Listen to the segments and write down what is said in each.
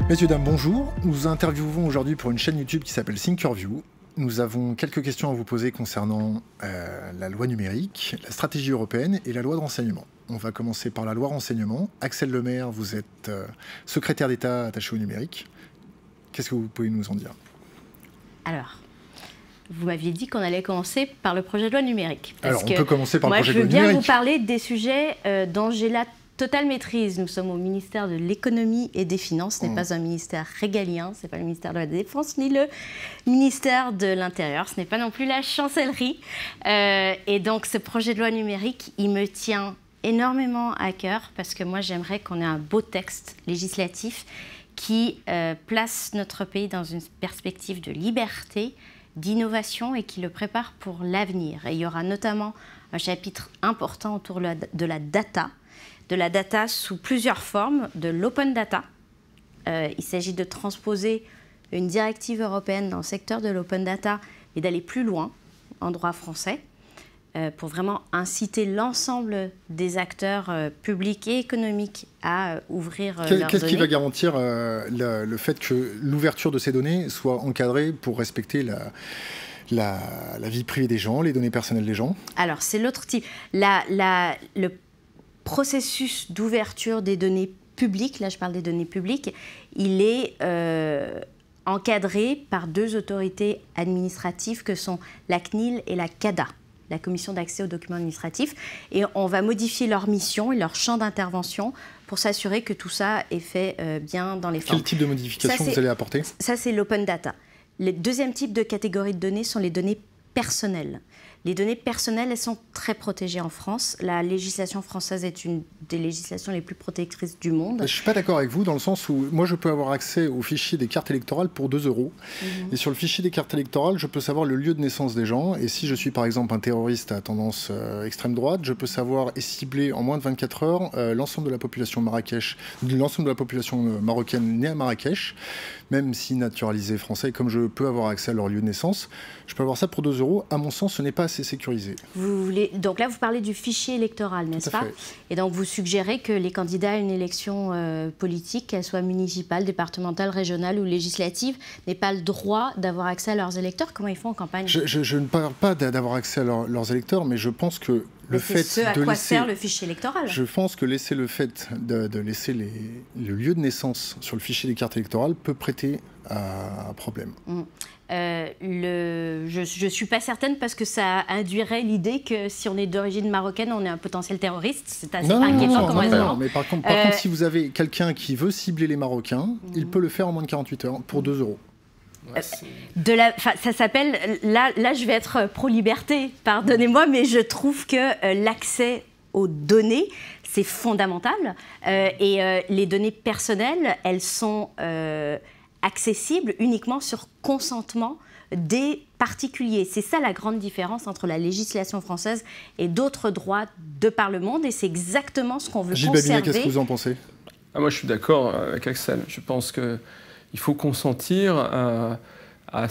Messieurs, dames, bonjour. Nous interviewons aujourd'hui pour une chaîne YouTube qui s'appelle Thinkerview. Nous avons quelques questions à vous poser concernant la loi numérique, la stratégie européenne et la loi de renseignement. On va commencer par la loi renseignement. Axel Lemaire, vous êtes secrétaire d'État attaché au numérique. Qu'est-ce que vous pouvez nous en dire? Alors, vous m'aviez dit qu'on allait commencer par le projet de loi numérique. Alors, on peut commencer par le projet de loi numérique. Moi, je veux bien vous parler des sujets dont j'ai la totale maîtrise. Nous sommes au ministère de l'économie et des finances. Ce n'est pas un ministère régalien, ce n'est pas le ministère de la Défense, ni le ministère de l'Intérieur. Ce n'est pas non plus la chancellerie. Et donc, ce projet de loi numérique, il me tient énormément à cœur parce que moi, j'aimerais qu'on ait un beau texte législatif qui place notre pays dans une perspective de liberté, d'innovation et qui le prépare pour l'avenir. Et il y aura notamment un chapitre important autour de la data sous plusieurs formes, de l'open data. Il s'agit de transposer une directive européenne dans le secteur de l'open data et d'aller plus loin en droit français pour vraiment inciter l'ensemble des acteurs publics et économiques à ouvrir leurs données. Qu'est-ce qui va garantir le fait que l'ouverture de ces données soit encadrée pour respecter la vie privée des gens, les données personnelles des gens? Alors, c'est l'autre type. Le processus d'ouverture des données publiques, là je parle des données publiques, il est encadré par deux autorités administratives que sont la CNIL et la CADA, la Commission d'accès aux documents administratifs, et on va modifier leur mission et leur champ d'intervention pour s'assurer que tout ça est fait bien dans les formes. Quel type de modification vous allez apporter? Ça, c'est l'open data. Le deuxième type de catégorie de données sont les données personnelles. Les données personnelles, elles sont très protégées en France. La législation française est une des législations les plus protectrices du monde. Je ne suis pas d'accord avec vous dans le sens où moi je peux avoir accès au fichier des cartes électorales pour 2 €. Et sur le fichier des cartes électorales, je peux savoir le lieu de naissance des gens. Et si je suis par exemple un terroriste à tendance extrême droite, je peux savoir et cibler en moins de 24 heures l'ensemble de la population marocaine née à Marrakech, même si naturalisée français, comme je peux avoir accès à leur lieu de naissance. Je peux avoir ça pour 2 €. À mon sens, ce n'est pas assez sécurisé. Donc là, vous parlez du fichier électoral, n'est-ce pas? Et donc, vous suggérez que les candidats à une élection politique, qu'elle soit municipale, départementale, régionale ou législative, n'aient pas le droit d'avoir accès à leurs électeurs? Comment ils font en campagne? Je ne parle pas d'avoir accès à leurs électeurs, mais je pense que le fait de laisser... sert le fichier électoral. Je pense que laisser le fait de laisser le lieu de naissance sur le fichier des cartes électorales peut prêter à problème. Je ne suis pas certaine parce que ça induirait l'idée que si on est d'origine marocaine, on est un potentiel terroriste. C'est assez inquiétant comme raisonnement. Mais par contre, si vous avez quelqu'un qui veut cibler les Marocains, il peut le faire en moins de 48 heures pour 2 €. Ça s'appelle... Là, je vais être pro-liberté, pardonnez-moi, mais je trouve que l'accès aux données, c'est fondamental. Et les données personnelles, elles sont accessibles uniquement sur consentement des particuliers. C'est ça la grande différence entre la législation française et d'autres droits de par le monde. Et c'est exactement ce qu'on veut conserver. Gilles Babinet, qu'est-ce que vous en pensez? Moi, je suis d'accord avec Axel. Je pense que il faut consentir à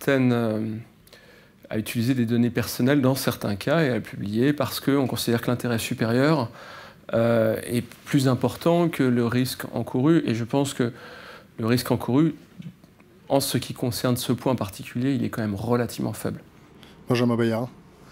utiliser des données personnelles dans certains cas et à les publier parce qu'on considère que l'intérêt supérieur est plus important que le risque encouru. Et je pense que le risque encouru, en ce qui concerne ce point particulier, il est quand même relativement faible. Benjamin Bayard.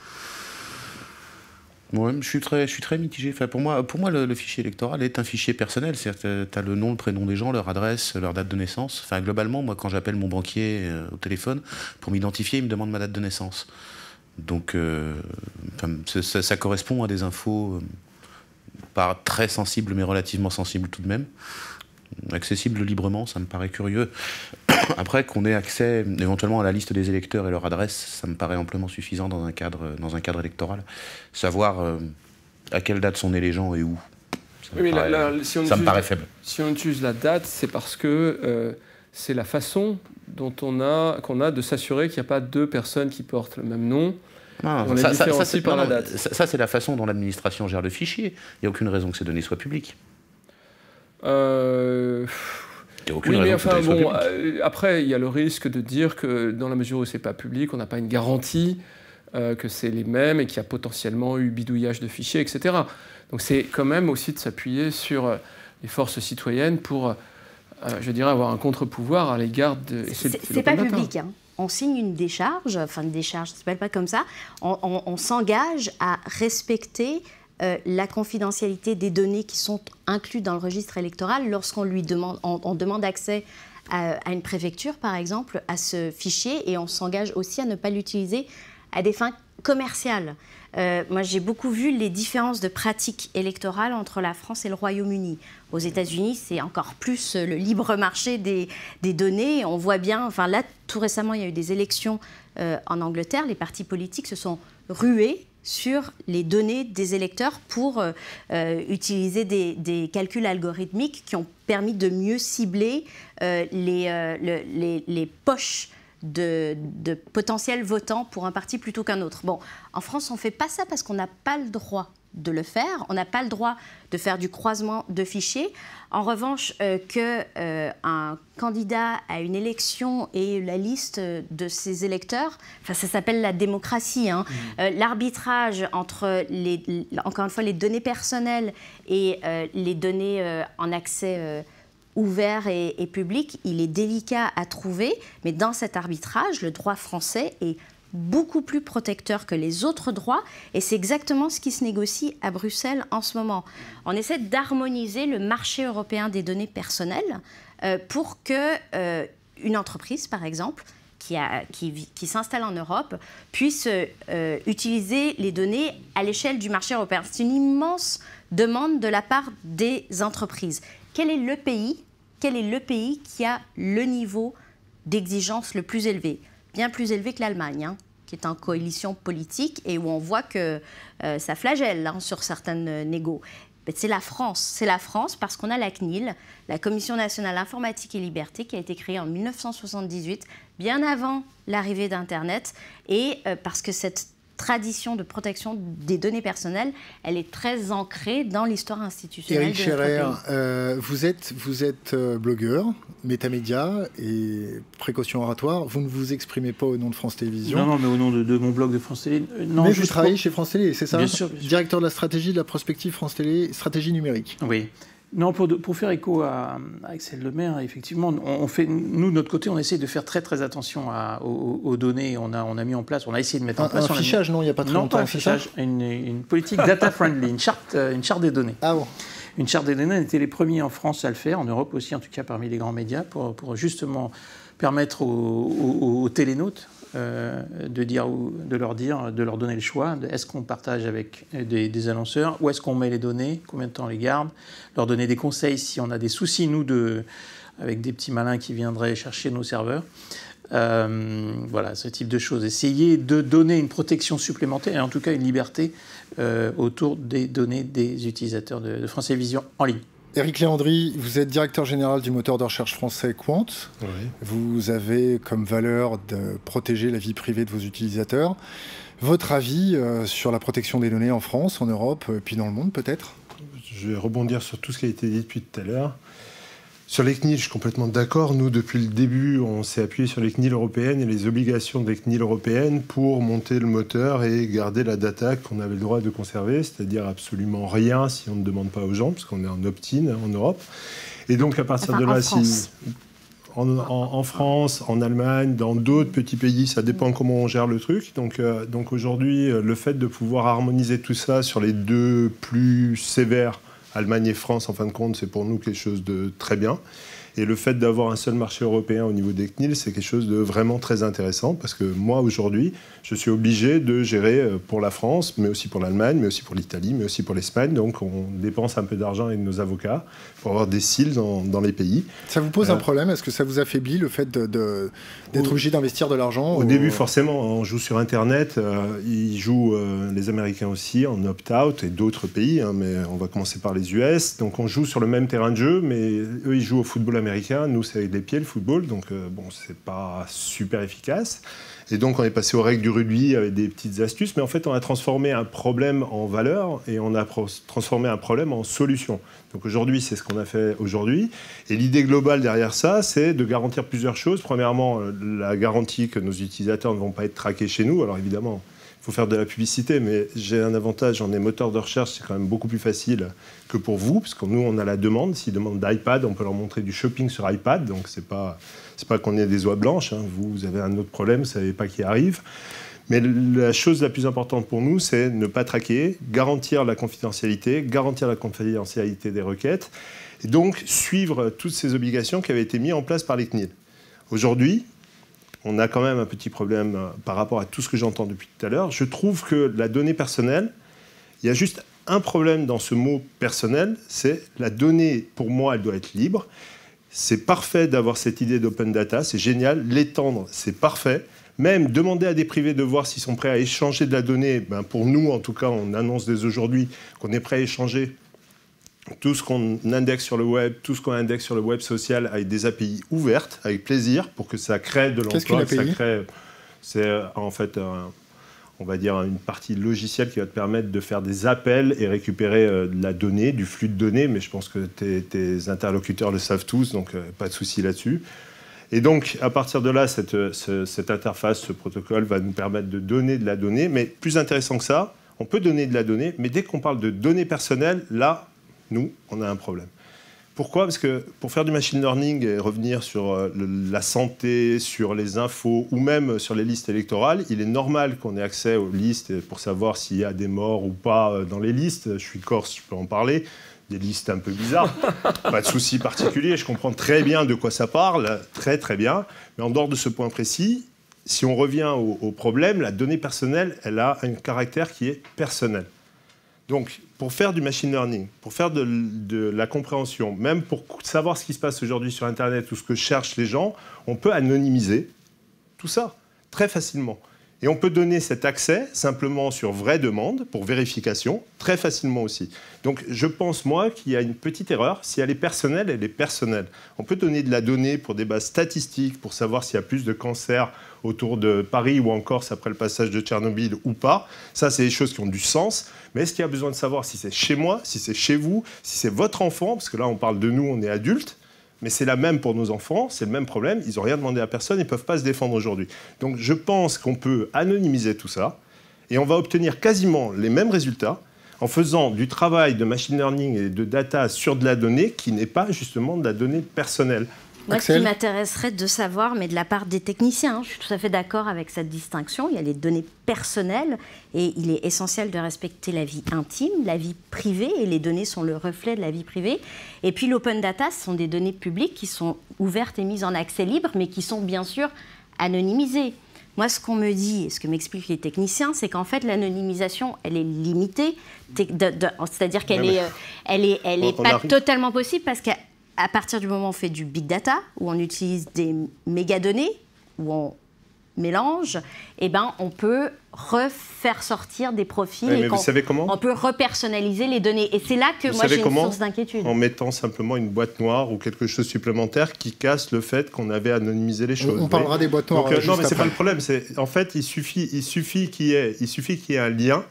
Ouais, je suis très mitigé. Enfin, pour moi, le fichier électoral est un fichier personnel. C'est-à-dire que tu as le nom, le prénom des gens, leur adresse, leur date de naissance. Enfin, globalement, moi, quand j'appelle mon banquier au téléphone, pour m'identifier, il me demande ma date de naissance. Donc, ça correspond à des infos pas très sensibles, mais relativement sensibles tout de même. Accessible librement, ça me paraît curieux. Après, qu'on ait accès éventuellement à la liste des électeurs et leur adresse, ça me paraît amplement suffisant dans un cadre électoral. Savoir à quelle date sont nés les gens et où, ça me paraît faible. Si on utilise la date, c'est parce que c'est la façon dont qu'on a de s'assurer qu'il n'y a pas deux personnes qui portent le même nom. On les différencie par la date. Ça, c'est la façon dont l'administration gère le fichier. Il n'y a aucune raison que ces données soient publiques. Oui, mais enfin, bon, après, il y a le risque de dire que dans la mesure où c'est pas public, on n'a pas une garantie que c'est les mêmes et qu'il y a potentiellement eu bidouillage de fichiers, etc. Donc c'est quand même aussi de s'appuyer sur les forces citoyennes pour je dirais, avoir un contre-pouvoir à l'égard de... C'est pas public, hein. On signe une décharge, enfin une décharge, ça ne s'appelle pas comme ça, on s'engage à respecter la confidentialité des données qui sont incluses dans le registre électoral lorsqu'on lui demande, on demande accès à une préfecture, par exemple, à ce fichier, et on s'engage aussi à ne pas l'utiliser à des fins commerciales. Moi, j'ai beaucoup vu les différences de pratiques électorales entre la France et le Royaume-Uni. Aux États-Unis, c'est encore plus le libre marché des données. On voit bien, enfin là, tout récemment, il y a eu des élections en Angleterre. Les partis politiques se sont rués sur les données des électeurs pour utiliser des calculs algorithmiques qui ont permis de mieux cibler les poches de potentiels votants pour un parti plutôt qu'un autre. Bon, en France, on ne fait pas ça parce qu'on n'a pas le droit de le faire. On n'a pas le droit de faire du croisement de fichiers. En revanche, qu'un candidat à une élection ait la liste de ses électeurs, enfin, ça s'appelle la démocratie, hein. L'arbitrage entre, encore une fois, les données personnelles et les données en accès ouvert et public, il est délicat à trouver, mais dans cet arbitrage, le droit français est beaucoup plus protecteur que les autres droits, et c'est exactement ce qui se négocie à Bruxelles en ce moment. On essaie d'harmoniser le marché européen des données personnelles pour que une entreprise, par exemple, qui s'installe en Europe, puisse utiliser les données à l'échelle du marché européen. C'est une immense demande de la part des entreprises. Quel est le pays qui a le niveau d'exigence le plus élevé? Bien plus élevé que l'Allemagne, hein, qui est en coalition politique et où on voit que ça flagelle, hein, sur certaines négos. C'est la France. C'est la France parce qu'on a la CNIL, la Commission nationale informatique et liberté, qui a été créée en 1978, bien avant l'arrivée d'Internet, et parce que cette tradition de protection des données personnelles, elle est très ancrée dans l'histoire institutionnelle Éric de notre Scherer, pays. vous êtes blogueur, métamédia et précaution oratoire. Vous ne vous exprimez pas au nom de France Télévisions. Non, mais au nom de mon blog de France Télé. Non, mais vous travaillez chez France Télé, c'est ça? Bien sûr, bien sûr. Directeur de la stratégie de la prospective France Télé, stratégie numérique. Oui. Non, pour faire écho à Axel Lemaire, effectivement, nous, de notre côté, on essaie de faire très très attention aux données. On a mis en place, on a essayé de mettre en place... Un fichage, non, il n'y a pas très longtemps. Non, pas un fichage, une politique data-friendly, une charte des données. Ah bon. Une charte des données, on était les premiers en France à le faire, en Europe aussi, en tout cas parmi les grands médias, pour justement permettre aux télénautes de leur donner le choix. Est-ce qu'on partage avec des annonceurs? Où est-ce qu'on met les données? Combien de temps on les garde? Leur donner des conseils si on a des soucis, nous, avec des petits malins qui viendraient chercher nos serveurs. Voilà, ce type de choses. Essayer de donner une protection supplémentaire, et en tout cas une liberté autour des données des utilisateurs de France Télévisions en ligne. Éric Léandri, vous êtes directeur général du moteur de recherche français Quant. Oui. Vous avez comme valeur de protéger la vie privée de vos utilisateurs. Votre avis sur la protection des données en France, en Europe, puis dans le monde peut-être? Je vais rebondir sur tout ce qui a été dit depuis tout à l'heure. Sur les CNIL, je suis complètement d'accord. Nous, depuis le début, on s'est appuyé sur les CNIL européennes et les obligations des CNIL européennes pour monter le moteur et garder la data qu'on avait le droit de conserver, c'est-à-dire absolument rien si on ne demande pas aux gens, parce qu'on est en opt-in en Europe. Et donc, à partir de là, en France, en Allemagne, dans d'autres petits pays, ça dépend comment on gère le truc. Donc aujourd'hui, le fait de pouvoir harmoniser tout ça sur les deux plus sévères, Allemagne et France, en fin de compte, c'est pour nous quelque chose de très bien. Et le fait d'avoir un seul marché européen au niveau des CNIL, c'est quelque chose de vraiment très intéressant, parce que moi, aujourd'hui, je suis obligé de gérer pour la France, mais aussi pour l'Allemagne, mais aussi pour l'Italie, mais aussi pour l'Espagne. Donc, on dépense un peu d'argent avec nos avocats pour avoir des cils dans les pays. Ça vous pose un problème? Est-ce que ça vous affaiblit, le fait d'être obligé d'investir de l'argent? Au début, forcément, on joue sur Internet. Ils jouent, les Américains aussi, en opt-out, et d'autres pays, hein, mais on va commencer par les US. Donc, on joue sur le même terrain de jeu, mais eux, ils jouent au football américain. Nous, c'est avec les pieds, le football. Donc, bon, c'est pas super efficace. Et donc, on est passé aux règles du rugby avec des petites astuces. Mais en fait, on a transformé un problème en valeur et on a transformé un problème en solution. Donc, aujourd'hui, c'est ce qu'on a fait aujourd'hui. Et l'idée globale derrière ça, c'est de garantir plusieurs choses. Premièrement, la garantie que nos utilisateurs ne vont pas être traqués chez nous. Alors, évidemment, faut faire de la publicité, mais j'ai un avantage, on est moteur de recherche, c'est quand même beaucoup plus facile que pour vous, parce que nous, on a la demande. S'ils demandent d'iPad, on peut leur montrer du shopping sur iPad, donc c'est pas qu'on ait des oies blanches, hein. Vous avez un autre problème, vous savez pas qui arrive. Mais la chose la plus importante pour nous, c'est ne pas traquer, garantir la confidentialité des requêtes, et donc suivre toutes ces obligations qui avaient été mises en place par les CNIL. Aujourd'hui, on a quand même un petit problème par rapport à tout ce que j'entends depuis tout à l'heure. Je trouve que la donnée personnelle, il y a juste un problème dans ce mot personnel, c'est la donnée, pour moi, elle doit être libre. C'est parfait d'avoir cette idée d'open data, c'est génial. L'étendre, c'est parfait. Même demander à des privés de voir s'ils sont prêts à échanger de la donnée, ben pour nous, en tout cas, on annonce dès aujourd'hui qu'on est prêt à échanger tout ce qu'on indexe sur le web, tout ce qu'on indexe sur le web social avec des API ouvertes, avec plaisir, pour que ça crée de l'emploi. Qu'est-ce qu'une API ? C'est en fait, on va dire, une partie logicielle qui va te permettre de faire des appels et récupérer de la donnée, du flux de données, mais je pense que tes interlocuteurs le savent tous, donc pas de souci là-dessus. Et donc, à partir de là, cette interface, ce protocole va nous permettre de donner de la donnée, mais plus intéressant que ça, on peut donner de la donnée, mais dès qu'on parle de données personnelles, là, nous, on a un problème. Pourquoi ? Parce que pour faire du machine learning et revenir sur la santé, sur les infos ou même sur les listes électorales, il est normal qu'on ait accès aux listes pour savoir s'il y a des morts ou pas dans les listes. Je suis corse, je peux en parler. Des listes un peu bizarres. Pas de souci particulier, je comprends très bien de quoi ça parle, très très bien. Mais en dehors de ce point précis, si on revient au problème, la donnée personnelle, elle a un caractère qui est personnel. Donc, pour faire du machine learning, pour faire de la compréhension, même pour savoir ce qui se passe aujourd'hui sur Internet ou ce que cherchent les gens, on peut anonymiser tout ça très facilement. Et on peut donner cet accès simplement sur vraie demande, pour vérification, très facilement aussi. Donc je pense, moi, qu'il y a une petite erreur. Si elle est personnelle, elle est personnelle. On peut donner de la donnée pour des bases statistiques, pour savoir s'il y a plus de cancers autour de Paris ou en Corse après le passage de Tchernobyl ou pas. Ça, c'est des choses qui ont du sens. Mais est-ce qu'il y a besoin de savoir si c'est chez moi, si c'est chez vous, si c'est votre enfant ? Parce que là, on parle de nous, on est adultes. Mais c'est la même pour nos enfants, c'est le même problème. Ils n'ont rien demandé à personne, ils ne peuvent pas se défendre aujourd'hui. Donc je pense qu'on peut anonymiser tout ça et on va obtenir quasiment les mêmes résultats en faisant du travail de machine learning et de data sur de la donnée qui n'est pas justement de la donnée personnelle. Moi, ce qui m'intéresserait de savoir, mais de la part des techniciens, je suis tout à fait d'accord avec cette distinction, il y a les données personnelles et il est essentiel de respecter la vie intime, la vie privée, et les données sont le reflet de la vie privée. Et puis l'open data, ce sont des données publiques qui sont ouvertes et mises en accès libre, mais qui sont bien sûr anonymisées. Moi, ce qu'on me dit, et ce que m'expliquent les techniciens, c'est qu'en fait, l'anonymisation, elle est limitée, c'est-à-dire qu'elle n'est pas totalement possible parce qu'à partir du moment où on fait du big data, où on utilise des mégadonnées, où on mélange, eh ben, on peut refaire sortir des profils mais vous savez comment ? On peut repersonnaliser les données. Et c'est là que moi j'ai une source d'inquiétude. En mettant simplement une boîte noire ou quelque chose supplémentaire qui casse le fait qu'on avait anonymisé les choses. On parlera des boîtes noires. Donc, non, mais c'est pas le problème. En fait, il suffit qu'il y ait un lien.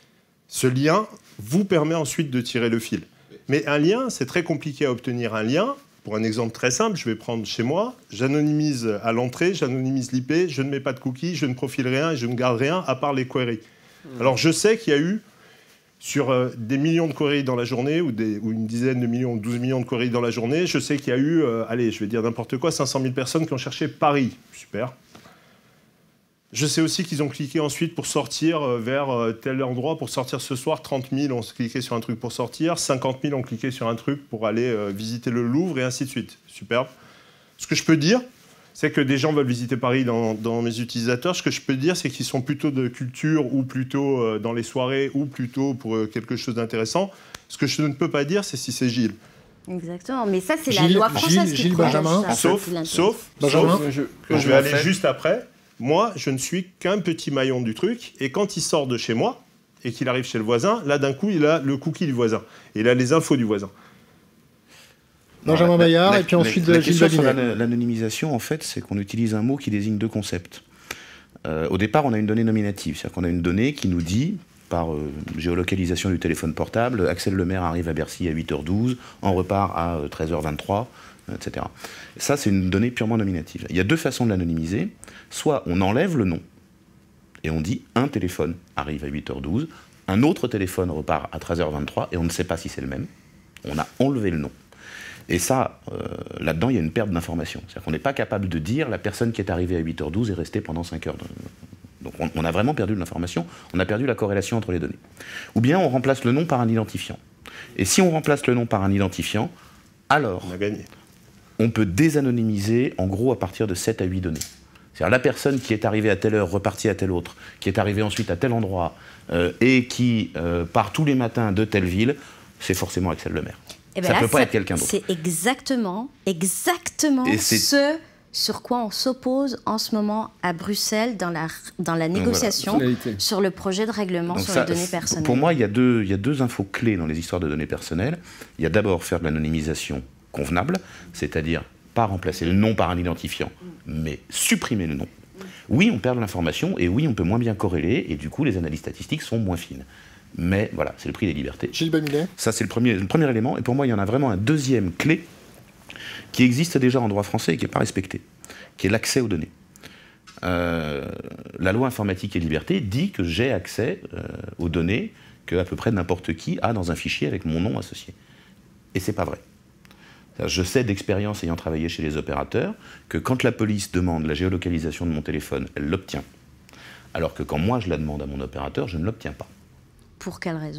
Ce lien vous permet ensuite de tirer le fil. Mais un lien, c'est très compliqué à obtenir un lien. Pour un exemple très simple, je vais prendre chez moi, j'anonymise à l'entrée, j'anonymise l'IP, je ne mets pas de cookies, je ne profile rien et je ne garde rien à part les queries. Alors je sais qu'il y a eu, sur des millions de queries dans la journée, ou une dizaine de millions, 12 millions de queries dans la journée, je sais qu'il y a eu, allez, je vais dire n'importe quoi, 500 000 personnes qui ont cherché Paris. Super. Je sais aussi qu'ils ont cliqué ensuite pour sortir vers tel endroit, pour sortir ce soir. 30 000 ont cliqué sur un truc pour sortir, 50 000 ont cliqué sur un truc pour aller visiter le Louvre, et ainsi de suite. Superbe. Ce que je peux dire, c'est que des gens veulent visiter Paris dans mes utilisateurs. Ce que je peux dire, c'est qu'ils sont plutôt de culture, ou plutôt dans les soirées, ou plutôt pour quelque chose d'intéressant. Ce que je ne peux pas dire, c'est si c'est Gilles. Exactement, mais ça, c'est la loi française qui Gilles Benjamin. Sauf que je vais aller juste après. Moi, je ne suis qu'un petit maillon du truc, et quand il sort de chez moi, et qu'il arrive chez le voisin, là, d'un coup, il a le cookie du voisin, et il a les infos du voisin. Benjamin Bayard, et puis ensuite Gilles Babinet. L'anonymisation, en fait, c'est qu'on utilise un mot qui désigne deux concepts. Au départ, on a une donnée nominative, c'est-à-dire qu'on a une donnée qui nous dit, par géolocalisation du téléphone portable, Axel Lemaire arrive à Bercy à 8h12, on repart à 13h23, etc. Ça, c'est une donnée purement nominative. Il y a deux façons de l'anonymiser. Soit on enlève le nom, Et on dit un téléphone arrive à 8h12, un autre téléphone repart à 13h23 et on ne sait pas si c'est le même. On a enlevé le nom. Et ça, là-dedans, il y a une perte d'information. C'est-à-dire qu'on n'est pas capable de dire la personne qui est arrivée à 8h12 est restée pendant 5 heures. Donc on a vraiment perdu de l'information, on a perdu la corrélation entre les données. Ou bien on remplace le nom par un identifiant. Et si on remplace le nom par un identifiant, alors on a gagné. On peut désanonymiser en gros à partir de 7 à 8 données. C'est-à-dire la personne qui est arrivée à telle heure, repartie à telle autre, qui est arrivée ensuite à tel endroit et qui part tous les matins de telle ville, c'est forcément Axel Lemaire. Et ben ça ne peut pas être quelqu'un d'autre. C'est exactement ce sur quoi on s'oppose en ce moment à Bruxelles dans la négociation sur le projet de règlement sur les données personnelles. Pour moi, il y a deux infos clés dans les histoires de données personnelles. Il y a d'abord faire de l'anonymisation convenable, c'est-à-dire pas remplacer le nom par un identifiant, mais supprimer le nom. Oui, on perd de l'information et oui, on peut moins bien corréler et du coup, les analyses statistiques sont moins fines. Mais voilà, c'est le prix des libertés. Gilles Bamulet. Ça, c'est le premier élément. Et pour moi, il y en a vraiment un deuxième clé qui existe déjà en droit français et qui n'est pas respecté, qui est l'accès aux données. La loi informatique et liberté dit que j'ai accès aux données que à peu près n'importe qui a dans un fichier avec mon nom associé. Et c'est pas vrai. Je sais d'expérience ayant travaillé chez les opérateurs que quand la police demande la géolocalisation de mon téléphone, elle l'obtient. Alors que quand moi je la demande à mon opérateur, je ne l'obtiens pas. Pour quelle raison ?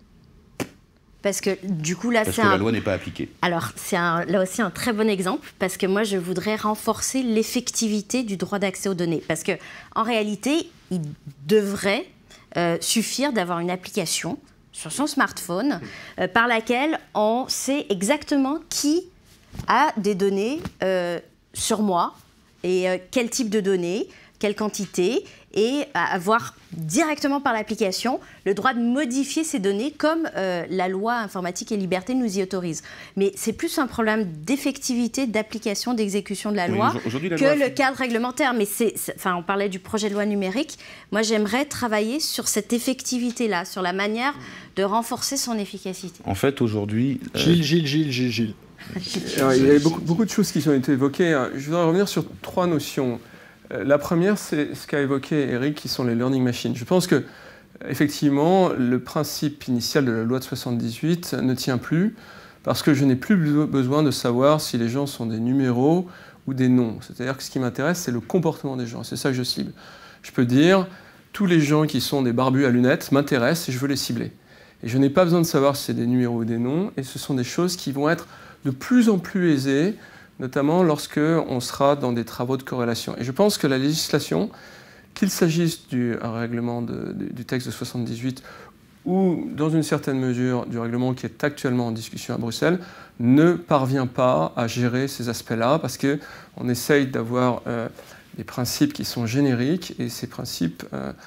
Parce que du coup là, la loi n'est pas appliquée. Alors c'est là aussi un très bon exemple parce que moi je voudrais renforcer l'effectivité du droit d'accès aux données parce que en réalité il devrait suffire d'avoir une application sur son smartphone par laquelle on sait exactement qui a des données sur moi et quel type de données, quelle quantité, et avoir directement par l'application le droit de modifier ces données comme la loi informatique et liberté nous y autorise. Mais c'est plus un problème d'effectivité, d'application, d'exécution de la loi que le cadre réglementaire. Mais on parlait du projet de loi numérique. Moi, j'aimerais travailler sur cette effectivité-là, sur la manière de renforcer son efficacité. En fait, aujourd'hui... Gilles. Alors, il y a beaucoup de choses qui ont été évoquées. Je voudrais revenir sur 3 notions. La première, c'est ce qu'a évoqué Eric, qui sont les learning machines. Je pense que, effectivement, le principe initial de la loi de 78 ne tient plus, parce que je n'ai plus besoin de savoir si les gens sont des numéros ou des noms. C'est-à-dire que ce qui m'intéresse, c'est le comportement des gens. C'est ça que je cible. Je peux dire, tous les gens qui sont des barbus à lunettes m'intéressent et je veux les cibler. Et je n'ai pas besoin de savoir si c'est des numéros ou des noms, et ce sont des choses qui vont être de plus en plus aisées, notamment lorsqu'on sera dans des travaux de corrélation. Et je pense que la législation, qu'il s'agisse du règlement du texte de 78 ou, dans une certaine mesure, du règlement qui est actuellement en discussion à Bruxelles, ne parvient pas à gérer ces aspects-là, parce qu'on essaye d'avoir des principes qui sont génériques, et ces principes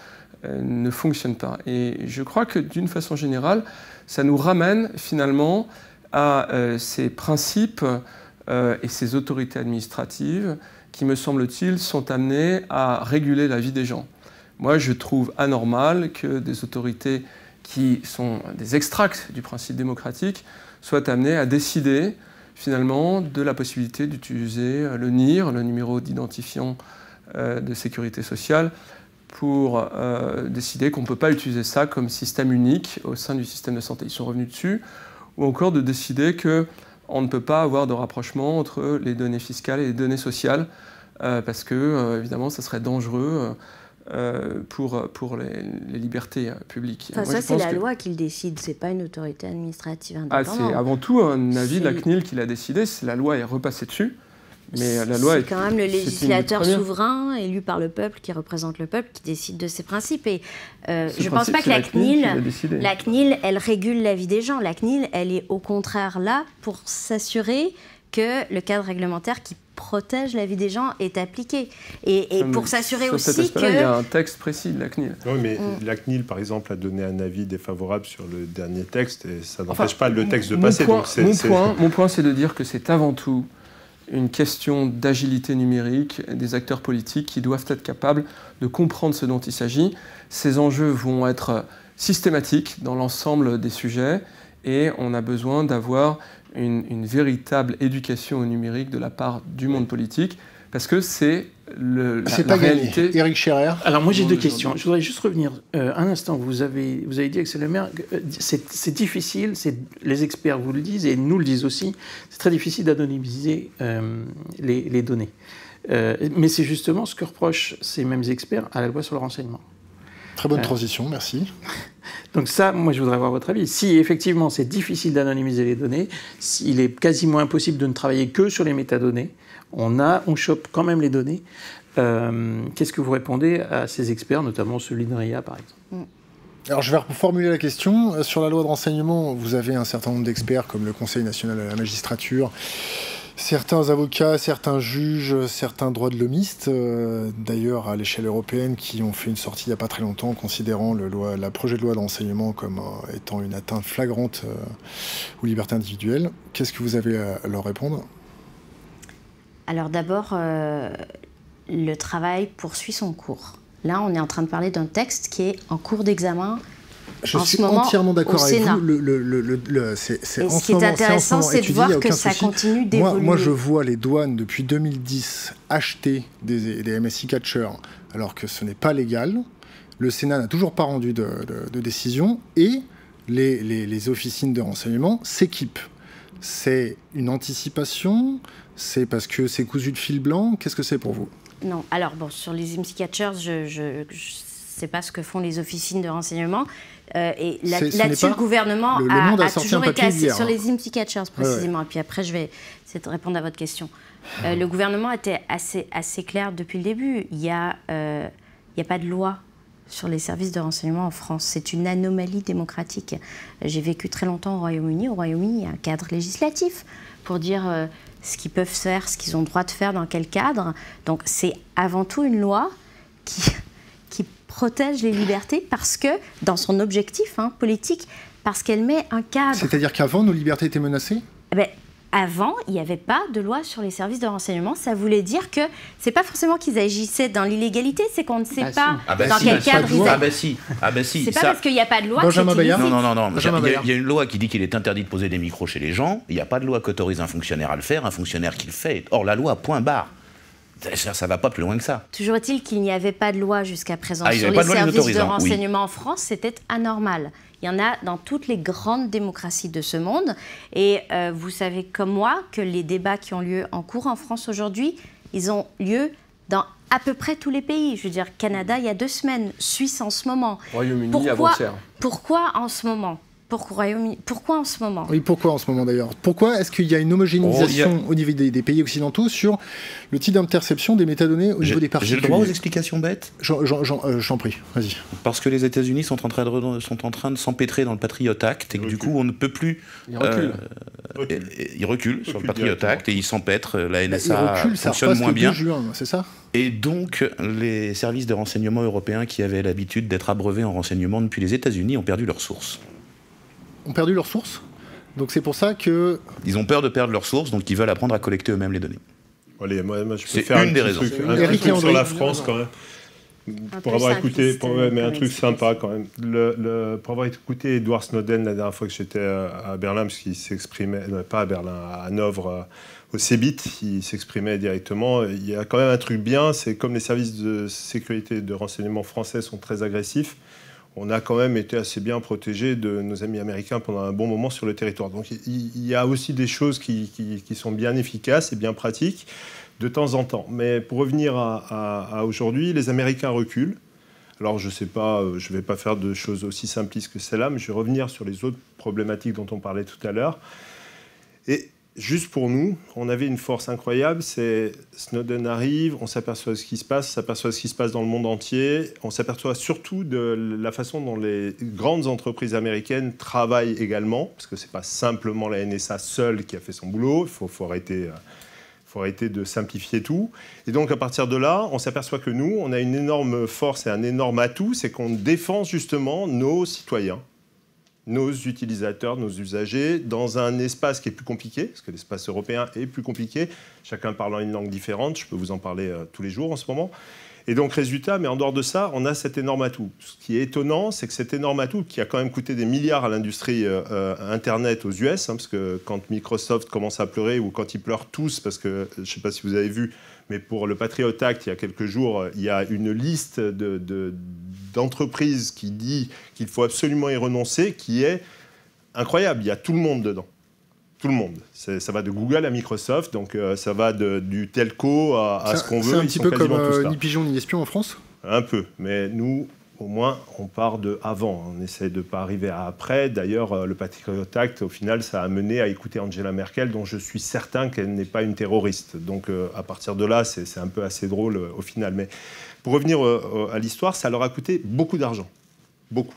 ne fonctionnent pas. Et je crois que, d'une façon générale, ça nous ramène finalement à ces principes et ces autorités administratives qui, me semble-t-il, sont amenées à réguler la vie des gens. Moi, je trouve anormal que des autorités qui sont des extracts du principe démocratique soient amenées à décider, finalement, de la possibilité d'utiliser le NIR, le numéro d'identifiant de sécurité sociale, pour décider qu'on ne peut pas utiliser ça comme système unique au sein du système de santé. Ils sont revenus dessus, ou encore de décider que on ne peut pas avoir de rapprochement entre les données fiscales et les données sociales, parce que, évidemment, ça serait dangereux pour les libertés publiques. Enfin, ça, c'est la loi qui le décide, c'est pas une autorité administrative indépendante. C'est avant tout un avis de la CNIL qui l'a décidé, la loi est repassée dessus. Mais la loi c'est quand même le législateur souverain élu par le peuple, qui représente le peuple, qui décide de ses principes. Et je ne pense pas que la CNIL, elle régule la vie des gens. La CNIL, elle est au contraire là pour s'assurer que le cadre réglementaire qui protège la vie des gens est appliqué. Et pour s'assurer aussi que... Il y a un texte précis de la CNIL. Oui, mais la CNIL, par exemple, a donné un avis défavorable sur le dernier texte, et ça n'empêche pas le texte de passer. Mon point, c'est de dire que c'est avant tout une question d'agilité numérique des acteurs politiques qui doivent être capables de comprendre ce dont il s'agit. Ces enjeux vont être systématiques dans l'ensemble des sujets et on a besoin d'avoir une véritable éducation au numérique de la part du monde politique, parce que c'est c'est la pas réalité. gagné. Éric Scherer. Alors moi j'ai deux questions. Je voudrais juste revenir un instant. Vous avez dit, Axel Lemaire, que c'est difficile, les experts vous le disent et nous le disent aussi, c'est très difficile d'anonymiser les données. Mais c'est justement ce que reprochent ces mêmes experts à la loi sur le renseignement. Très bonne transition, merci. Donc ça, moi je voudrais avoir votre avis. Si effectivement c'est difficile d'anonymiser les données, s'il est quasiment impossible de ne travailler que sur les métadonnées, on chope quand même les données. Qu'est-ce que vous répondez à ces experts, notamment celui de RIA par exemple? Alors je vais reformuler la question. Sur la loi de renseignement, vous avez un certain nombre d'experts comme le Conseil national de la magistrature, certains avocats, certains juges, certains droits de l'homiste, d'ailleurs à l'échelle européenne, qui ont fait une sortie il n'y a pas très longtemps considérant le projet de loi de renseignement comme étant une atteinte flagrante aux libertés individuelles. Qu'est-ce que vous avez à leur répondre? Alors d'abord, le travail poursuit son cours. Là, on est en train de parler d'un texte qui est en cours d'examen. Je suis entièrement d'accord avec vous. Ce qui est intéressant, c'est de voir que ça continue d'évoluer. Moi, je vois les douanes, depuis 2010, acheter des MSI catchers, alors que ce n'est pas légal. Le Sénat n'a toujours pas rendu de décision. Et les officines de renseignement s'équipent. C'est une anticipation? C'est parce que c'est cousu de fil blanc? Qu'est-ce que c'est pour vous? Non. Alors, bon, sur les MSI catchers, je sais pas ce que font les officines de renseignement. Et là-dessus, le gouvernement a toujours été assez sur les MSI catchers précisément. Ouais. Et puis après, je vais essayer de répondre à votre question. Le gouvernement était assez clair depuis le début. Il n'y a pas de loi sur les services de renseignement en France. C'est une anomalie démocratique. J'ai vécu très longtemps au Royaume-Uni. Au Royaume-Uni, il y a un cadre législatif pour dire ce qu'ils peuvent faire, ce qu'ils ont le droit de faire, dans quel cadre. Donc c'est avant tout une loi qui protège les libertés parce que, dans son objectif politique, parce qu'elle met un cadre. C'est-à-dire qu'avant, nos libertés étaient menacées? Avant, il n'y avait pas de loi sur les services de renseignement. Ça voulait dire que c'est pas forcément qu'ils agissaient dans l'illégalité, c'est qu'on ne sait pas dans quel cadre ils agissaient. C'est pas parce qu'il n'y a pas de loi que c'est illicite. Non. Il y a une loi qui dit qu'il est interdit de poser des micros chez les gens. Il n'y a pas de loi qui autorise un fonctionnaire à le faire. Un fonctionnaire qui le fait. Or, la loi, point barre. Ça ne va pas plus loin que ça. Toujours est-il qu'il n'y avait pas de loi jusqu'à présent sur les services de renseignement en France. C'était anormal. Il y en a dans toutes les grandes démocraties de ce monde. Et vous savez comme moi que les débats qui ont lieu en cours en France aujourd'hui, ils ont lieu dans à peu près tous les pays. Je veux dire, Canada il y a 2 semaines, Suisse en ce moment. Royaume-Uni avant-hier. Pourquoi en ce moment? Pourquoi en ce moment? Oui, pourquoi en ce moment d'ailleurs? Pourquoi est-ce qu'il y a une homogénéisation au niveau des pays occidentaux sur le type d'interception des métadonnées au niveau des particuliers? J'ai le droit aux explications bêtes? J'en prie, vas-y. Parce que les États-Unis sont en train de s'empêtrer dans le Patriot Act et que du coup on ne peut plus. Ils reculent sur le Patriot Act et ils s'empêtrent. La NSA fonctionne moins bien. Juin, c'est ça? Et donc les services de renseignement européens qui avaient l'habitude d'être abreuvés en renseignement depuis les États-Unis ont perdu leurs sources. Ont perdu leurs sources. Donc c'est pour ça que... Ils ont peur de perdre leurs sources, donc ils veulent apprendre à collecter eux-mêmes les données. Allez, moi je peux c'est faire une des raisons. Un truc sur la France quand même. Pour avoir écouté, mais un truc sympa quand même. Pour avoir écouté Edward Snowden la dernière fois que j'étais à Berlin, parce qu'il s'exprimait, pas à Berlin, à Hanovre, au CEBIT, il s'exprimait directement. Il y a quand même un truc bien, c'est comme les services de sécurité de renseignement français sont très agressifs, on a quand même été assez bien protégés de nos amis américains pendant un bon moment sur le territoire. Donc il y a aussi des choses qui sont bien efficaces et bien pratiques de temps en temps. Mais pour revenir à aujourd'hui, les Américains reculent. Alors je sais pas, je ne vais pas faire de choses aussi simplistes que celle-là, mais je vais revenir sur les autres problématiques dont on parlait tout à l'heure. Et juste pour nous, on avait une force incroyable, c'est Snowden arrive, on s'aperçoit de ce qui se passe, dans le monde entier, on s'aperçoit surtout de la façon dont les grandes entreprises américaines travaillent également, parce que ce n'est pas simplement la NSA seule qui a fait son boulot, il faut arrêter de simplifier tout. Et donc à partir de là, on s'aperçoit que nous, on a une énorme force et un énorme atout, c'est qu'on défend justement nos citoyens, nos utilisateurs, nos usagers, dans un espace qui est plus compliqué, parce que l'espace européen est plus compliqué, chacun parlant une langue différente, je peux vous en parler tous les jours en ce moment. Et donc, résultat, mais en dehors de ça, on a cet énorme atout. Ce qui est étonnant, c'est que cet énorme atout, qui a quand même coûté des milliards à l'industrie Internet aux US, parce que quand Microsoft commence à pleurer, ou quand ils pleurent tous, parce que, je ne sais pas si vous avez vu, mais pour le Patriot Act, il y a quelques jours, il y a une liste d'entreprises qui dit qu'il faut absolument y renoncer, qui est incroyable. Il y a tout le monde dedans. Tout le monde. Ça va de Google à Microsoft, donc ça va du telco à ce qu'on veut. C'est un petit peu comme ni pigeon ni espion en France ? Un peu, mais nous, au moins, on part de avant. On essaie de ne pas arriver à après. D'ailleurs, le Patriot Act, au final, ça a mené à écouter Angela Merkel, dont je suis certain qu'elle n'est pas une terroriste. Donc, à partir de là, c'est un peu assez drôle au final. Mais pour revenir à l'histoire, ça leur a coûté beaucoup d'argent. Beaucoup.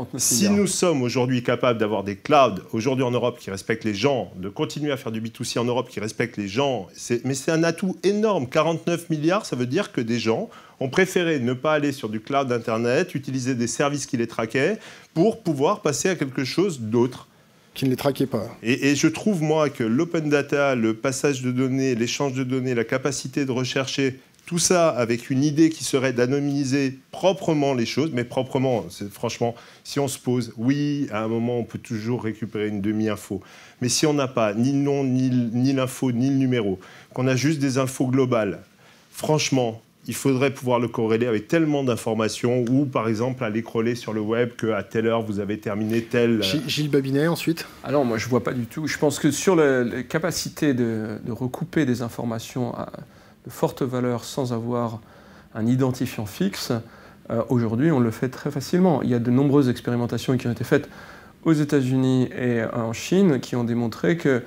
Si nous sommes aujourd'hui capables d'avoir des clouds, aujourd'hui en Europe, qui respectent les gens, de continuer à faire du B2C en Europe qui respectent les gens, mais c'est un atout énorme. 49 milliards, ça veut dire que des gens ont préféré ne pas aller sur du cloud Internet, utiliser des services qui les traquaient, pour pouvoir passer à quelque chose d'autre. Qui ne les traquait pas. Et je trouve, moi, que l'open data, le passage de données, l'échange de données, la capacité de rechercher, tout ça avec une idée qui serait d'anonymiser proprement les choses, mais proprement, franchement, si on se pose, oui, à un moment, on peut toujours récupérer une demi-info. Mais si on n'a pas ni le nom, ni l'info, ni le numéro, qu'on a juste des infos globales, franchement, il faudrait pouvoir le corréler avec tellement d'informations, ou par exemple aller crawler sur le web qu'à telle heure vous avez terminé tel... Gilles Babinet, ensuite. Ah non, moi je ne vois pas du tout. Je pense que sur les capacités de recouper des informations de forte valeur sans avoir un identifiant fixe, aujourd'hui on le fait très facilement. Il y a de nombreuses expérimentations qui ont été faites aux États-Unis et en Chine qui ont démontré que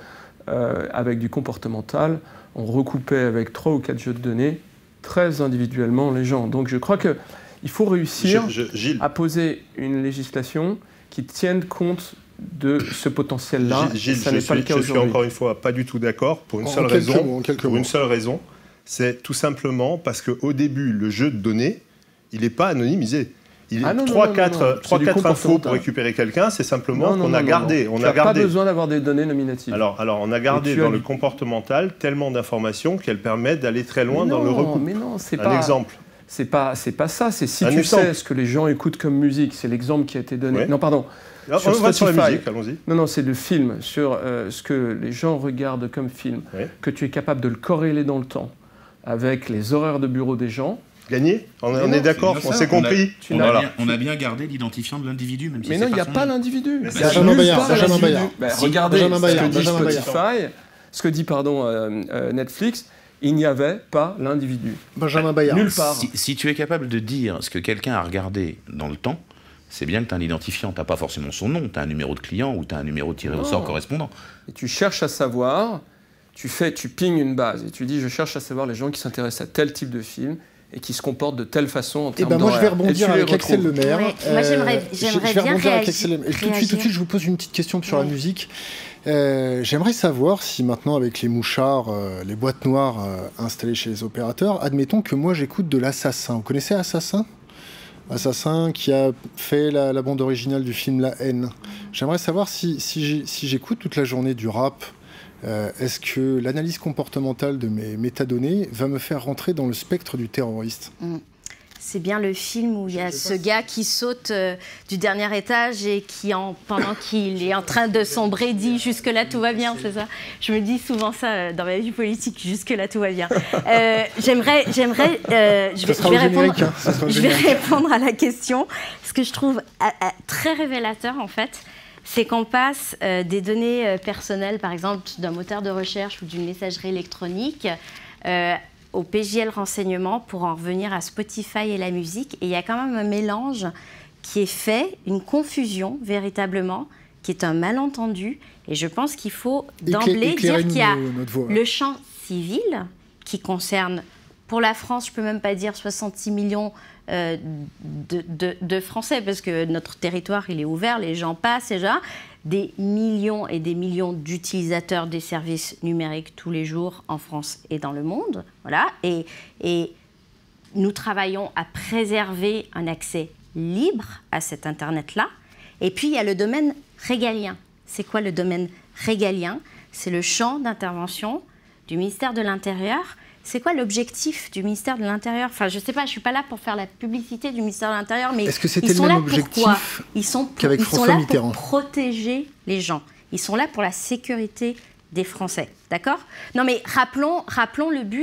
avec du comportemental, on recoupait avec 3 ou 4 jeux de données très individuellement les gens. Donc je crois qu'il faut réussir à poser une législation qui tienne compte de ce potentiel-là. Gilles, ça n'est pas le cas aujourd'hui. Je suis encore une fois pas du tout d'accord pour une seule raison. Une seule raison, c'est tout simplement parce qu'au début, le jeu de données, il n'est pas anonymisé. Il est 3-4 infos pour récupérer quelqu'un, c'est simplement qu'on a gardé. On n'a pas besoin d'avoir des données nominatives. Alors on a gardé dans le comportemental tellement d'informations qu'elles permettent d'aller très loin dans le recours. Mais non, c'est pas... Un exemple. C'est pas ça, c'est si tu sais ce que les gens écoutent comme musique, c'est l'exemple qui a été donné. Ouais. Non, pardon. On va sur la musique, allons-y. Non, c'est le film, sur ce que les gens regardent comme film, que tu es capable de le corréler dans le temps avec les horaires de bureau des gens. Gagné ? On est d'accord, on s'est compris. On a bien gardé l'identifiant de l'individu, même si mais non, il n'y a pas l'individu. Benjamin Bayard. Regardez ce que dit Spotify, ce que dit Netflix, il n'y avait pas l'individu. Benjamin Bayard. Nulle part. Si tu es capable de dire ce que quelqu'un a regardé dans le temps, c'est bien que tu as un identifiant. Tu n'as pas forcément son nom, tu as un numéro de client ou tu as un numéro tiré au sort correspondant. Et tu cherches à savoir, tu pinges une base et tu dis je cherche à savoir les gens qui s'intéressent à tel type de film et qui se comportent de telle façon en termes d'horaire. Moi, je vais rebondir avec Axel Lemaire. Ouais, moi, j'aimerais bien réagir. Tout de suite, je vous pose une petite question sur la musique. J'aimerais savoir si maintenant, avec les mouchards, les boîtes noires installées chez les opérateurs, admettons que moi, j'écoute de l'Assassin. Vous connaissez Assassin ? Assassin qui a fait la bande originale du film La Haine. J'aimerais savoir si j'écoute toute la journée du rap, est-ce que l'analyse comportementale de mes métadonnées va me faire rentrer dans le spectre du terroriste ? C'est bien le film où il y a ce gars qui saute du dernier étage et qui, pendant qu'il est en train de sombrer, dit « Jusque-là, tout va bien », c'est ça ? Je me dis souvent ça dans ma vie politique, « Jusque-là, tout va bien ». Je vais répondre à la question. Ce que je trouve très révélateur, en fait, c'est qu'on passe des données personnelles, par exemple d'un moteur de recherche ou d'une messagerie électronique, au PJL renseignement pour en revenir à Spotify et la musique. Et il y a quand même un mélange qui est fait, une confusion véritablement, qui est un malentendu. Et je pense qu'il faut d'emblée dire qu'il y a le champ civil qui concerne, pour la France, je ne peux même pas dire 66 millions de Français, parce que notre territoire, il est ouvert, les gens passent déjà. Des millions et des millions d'utilisateurs des services numériques tous les jours en France et dans le monde. Voilà. Et nous travaillons à préserver un accès libre à cet Internet-là. Et puis, il y a le domaine régalien. C'est quoi le domaine régalien ? C'est le champ d'intervention du ministère de l'Intérieur. C'est quoi l'objectif du ministère de l'Intérieur ? Enfin, je ne sais pas, je ne suis pas là pour faire la publicité du ministère de l'Intérieur, mais est-ce que c'était le même objectif qu'avec François Mitterrand ? Pour protéger les gens. Ils sont là pour la sécurité des Français, d'accord ? Non, mais rappelons le but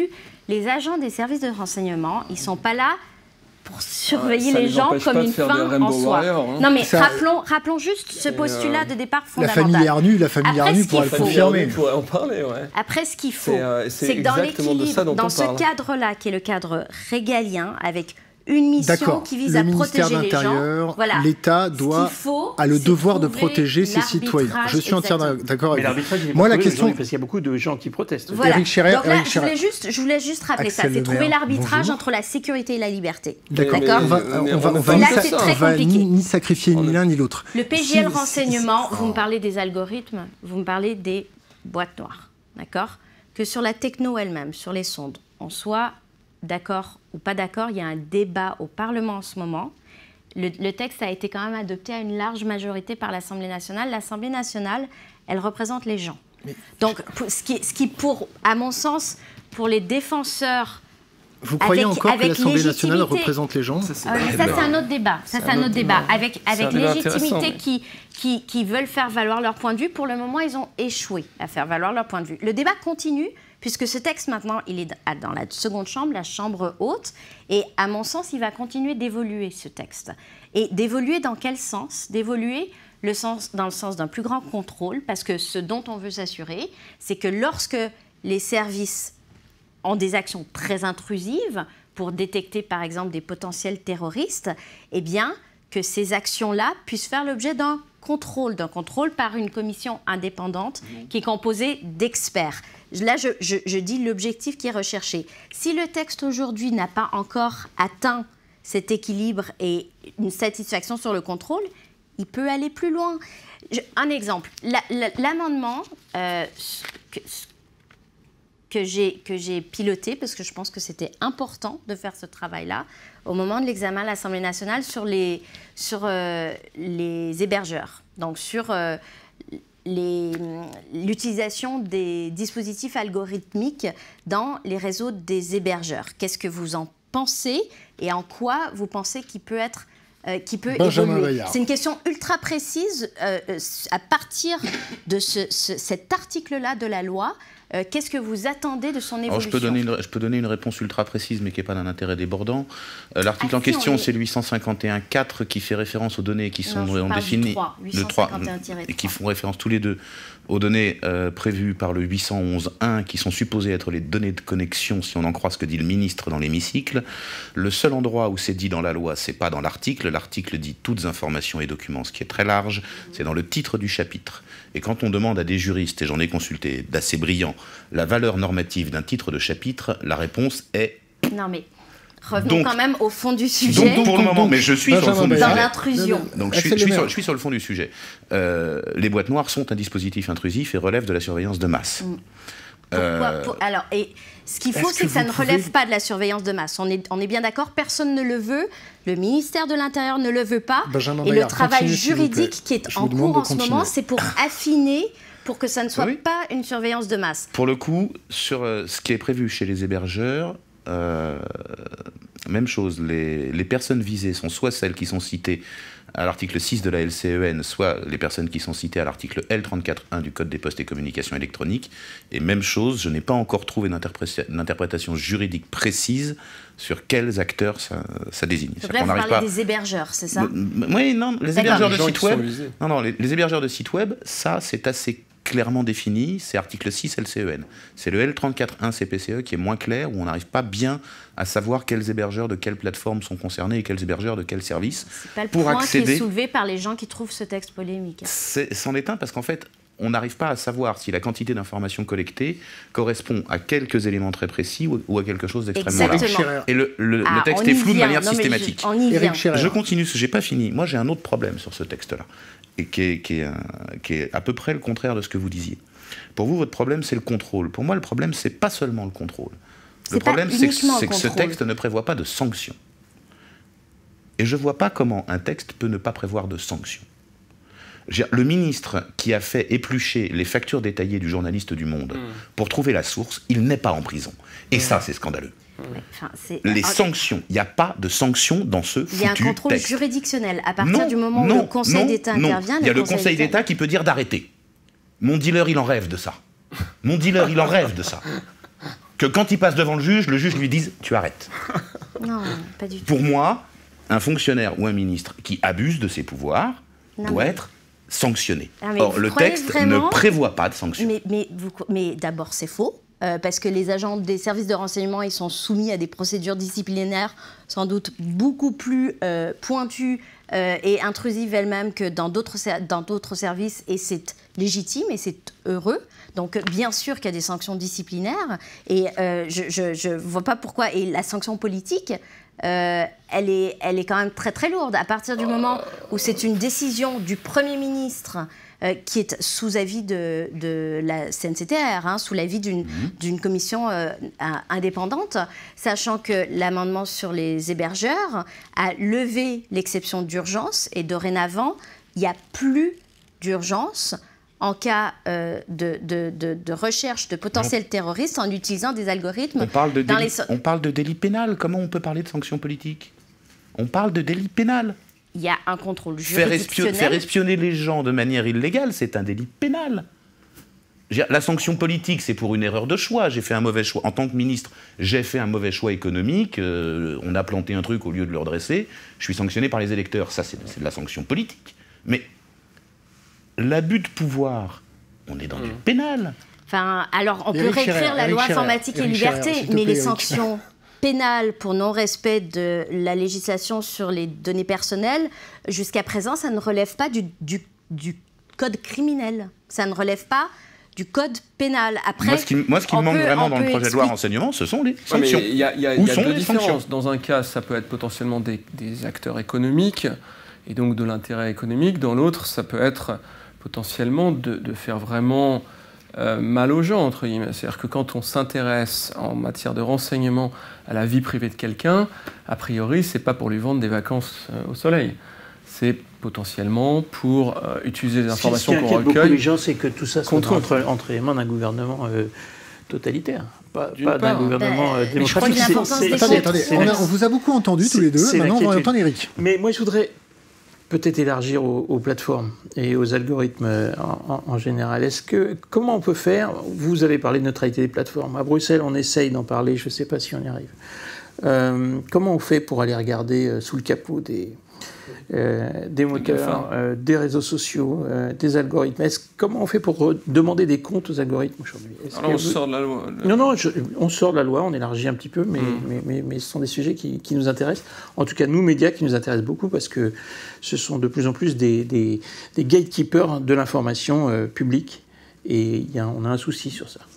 les agents des services de renseignement, ils ne sont pas là pour surveiller les gens comme une fin en soi. Non, mais rappelons juste ce postulat de départ fondamental. La famille Arnoux pourra le confirmer. On pourrait en parler, Après, ce qu'il faut, c'est que dans l'équilibre, dans ce cadre-là, qui est le cadre régalien, avec une mission qui vise à protéger les gens. Voilà. L'État a le devoir de protéger ses citoyens. Je suis entièrement d'accord avec vous. L'arbitrage, moi, la question, parce qu'il y a beaucoup de gens qui protestent. Voilà. Éric Scherer, donc là, je voulais juste rappeler ça. C'est trouver l'arbitrage entre la sécurité et la liberté. D'accord. On va ni sacrifier ni l'un ni l'autre. Le PGL renseignement, vous me parlez des algorithmes, vous me parlez des boîtes noires. D'accord ? Que sur la techno elle-même, sur les sondes, on soit d'accord ou pas d'accord, il y a un débat au Parlement en ce moment. Le texte a été quand même adopté à une large majorité par l'Assemblée nationale. L'Assemblée nationale, elle représente les gens. Donc, ce qui à mon sens, pour les défenseurs... Vous croyez encore que l'Assemblée nationale représente les gens ? Ça, c'est un autre débat. Ça, c'est un autre débat. Avec légitimité qui veulent faire valoir leur point de vue. Pour le moment, ils ont échoué à faire valoir leur point de vue. Le débat continue, puisque ce texte, maintenant, il est dans la seconde chambre, la chambre haute. Et à mon sens, il va continuer d'évoluer, ce texte. Et d'évoluer dans quel sens ? D'évoluer dans le sens d'un plus grand contrôle, parce que ce dont on veut s'assurer, c'est que lorsque les services ont des actions très intrusives pour détecter, par exemple, des potentiels terroristes, eh bien, que ces actions-là puissent faire l'objet d'un contrôle par une commission indépendante qui est composée d'experts. Là, je dis l'objectif qui est recherché. Si le texte aujourd'hui n'a pas encore atteint cet équilibre et une satisfaction sur le contrôle, il peut aller plus loin. Un exemple, l'amendement que j'ai piloté, parce que je pense que c'était important de faire ce travail-là, au moment de l'examen à l'Assemblée nationale sur les hébergeurs, donc sur l'utilisation des dispositifs algorithmiques dans les réseaux des hébergeurs. Qu'est-ce que vous en pensez et en quoi vous pensez qu'il peut être évoluer. C'est une question ultra précise. À partir de cet article-là de la loi, qu'est-ce que vous attendez de son évolution ? Alors, je peux donner une réponse ultra précise, mais qui n'est pas d'un intérêt débordant. L'article en question, c'est le 851.4 qui fait référence aux données qui sont définies. Le 3, et qui font référence tous les deux aux données prévues par le 811.1, qui sont supposées être les données de connexion, si on en croit ce que dit le ministre dans l'hémicycle. Le seul endroit où c'est dit dans la loi, c'est pas dans l'article. L'article dit toutes informations et documents, ce qui est très large. C'est dans le titre du chapitre. Et quand on demande à des juristes, et j'en ai consulté d'assez brillants, la valeur normative d'un titre de chapitre, la réponse est... Non mais... Revenons quand même au fond du sujet. Donc pour le moment, mais je suis sur le fond du sujet. Dans l'intrusion. Donc je suis sur le fond du sujet. Les boîtes noires sont un dispositif intrusif et relèvent de la surveillance de masse. Pourquoi Alors, et ce qu'il faut, c'est que ça ne relève pas de la surveillance de masse. On est bien d'accord, personne ne le veut. Le ministère de l'Intérieur ne le veut pas. Et le travail juridique qui est en cours en ce moment, c'est pour affiner, pour que ça ne soit pas une surveillance de masse. Pour le coup, sur ce qui est prévu chez les hébergeurs, même chose, les personnes visées sont soit celles qui sont citées à l'article 6 de la LCEN, soit les personnes qui sont citées à l'article L34.1 du Code des postes et communications électroniques. Et même chose, je n'ai pas encore trouvé d'interprétation juridique précise sur quels acteurs ça désigne. Donc là, vous parlez des hébergeurs, c'est ça ? Oui, non, les hébergeurs de sites web. Non, les hébergeurs de sites web, ça, c'est assez clairement défini, c'est article 6 LCEN. C'est le L34.1 CPCE qui est moins clair, où on n'arrive pas bien à savoir quels hébergeurs de quelles plateformes sont concernés et quels hébergeurs de quels services. C'est pas le point qui est soulevé par les gens qui trouvent ce texte polémique. C'en est un parce qu'en fait, on n'arrive pas à savoir si la quantité d'informations collectées correspond à quelques éléments très précis ou à quelque chose d'extrêmement large. Et le texte est flou de manière systématique. Je continue, je n'ai pas fini. Moi, j'ai un autre problème sur ce texte-là, et qui est à peu près le contraire de ce que vous disiez. Pour vous, votre problème, c'est le contrôle. Pour moi, le problème, c'est pas seulement le contrôle. Le problème, c'est que ce texte ne prévoit pas de sanctions. Et je ne vois pas comment un texte peut ne pas prévoir de sanctions. Le ministre qui a fait éplucher les factures détaillées du journaliste du Monde pour trouver la source, il n'est pas en prison. Et ça, c'est scandaleux. Les sanctions, il n'y a pas de sanctions dans ce foutu texte. Il y a un contrôle juridictionnel. À partir du moment où le Conseil d'État intervient... Il y a le Conseil d'État qui peut dire d'arrêter. Mon dealer, il en rêve de ça. Mon dealer, il en rêve de ça. que quand il passe devant le juge lui dise « tu arrêtes ». Non, pas du tout. Pour moi, un fonctionnaire ou un ministre qui abuse de ses pouvoirs doit être sanctionné. Or, le texte ne prévoit pas de sanction. Mais d'abord, c'est faux. Parce que les agents des services de renseignement, ils sont soumis à des procédures disciplinaires sans doute beaucoup plus pointues et intrusives elles-mêmes que dans d'autres services, et c'est légitime et c'est heureux. Donc bien sûr qu'il y a des sanctions disciplinaires, et je ne vois pas pourquoi. Et la sanction politique, elle est quand même très très lourde. À partir du moment où c'est une décision du Premier ministre qui est sous avis de la CNCTR, sous l'avis d'une commission indépendante, sachant que l'amendement sur les hébergeurs a levé l'exception d'urgence, et dorénavant, il n'y a plus d'urgence en cas de recherche de potentiels terroristes en utilisant des algorithmes. On parle de délit pénal. Comment on peut parler de sanctions politiques? On parle de délit pénal. Il y a un contrôle juridictionnel. Faire espionner les gens de manière illégale, c'est un délit pénal. La sanction politique, c'est pour une erreur de choix. J'ai fait un mauvais choix. En tant que ministre, j'ai fait un mauvais choix économique. On a planté un truc au lieu de le redresser. Je suis sanctionné par les électeurs. Ça, c'est de la sanction politique. Mais l'abus de pouvoir, on est dans du pénal. Enfin, alors, on peut réécrire la loi informatique et liberté, mais les sanctions pénales pour non-respect de la législation sur les données personnelles, jusqu'à présent, ça ne relève pas du code criminel. Ça ne relève pas du code pénal. Après, moi, ce qui me manque vraiment dans le projet de loi renseignement, ce sont les sanctions. Il y a deux différences. Dans un cas, ça peut être potentiellement des acteurs économiques, et donc de l'intérêt économique. Dans l'autre, ça peut être potentiellement de faire vraiment mal aux gens, entre guillemets. C'est-à-dire que quand on s'intéresse en matière de renseignement à la vie privée de quelqu'un, a priori, c'est pas pour lui vendre des vacances au soleil. C'est potentiellement pour utiliser des informations qu'on recueille. Beaucoup de gens, c'est que tout ça soit entre les mains d'un gouvernement totalitaire, pas d'un gouvernement démocratique. Attendez, on vous a beaucoup entendu tous les deux, maintenant on va entendre Eric. Mais moi, je voudrais peut-être élargir aux plateformes et aux algorithmes en général. Comment on peut faire? Vous avez parlé de neutralité des plateformes. À Bruxelles, on essaye d'en parler, je ne sais pas si on y arrive. Comment on fait pour aller regarder sous le capot des moteurs, des réseaux sociaux, des algorithmes? Comment on fait pour demander des comptes aux algorithmes aujourd'hui? Alors on sort de la loi. Non, on sort de la loi, on élargit un petit peu, mais ce sont des sujets qui nous intéressent. En tout cas, nous, médias, qui nous intéressent beaucoup, parce que ce sont de plus en plus des gatekeepers de l'information publique, et on a un souci sur ça.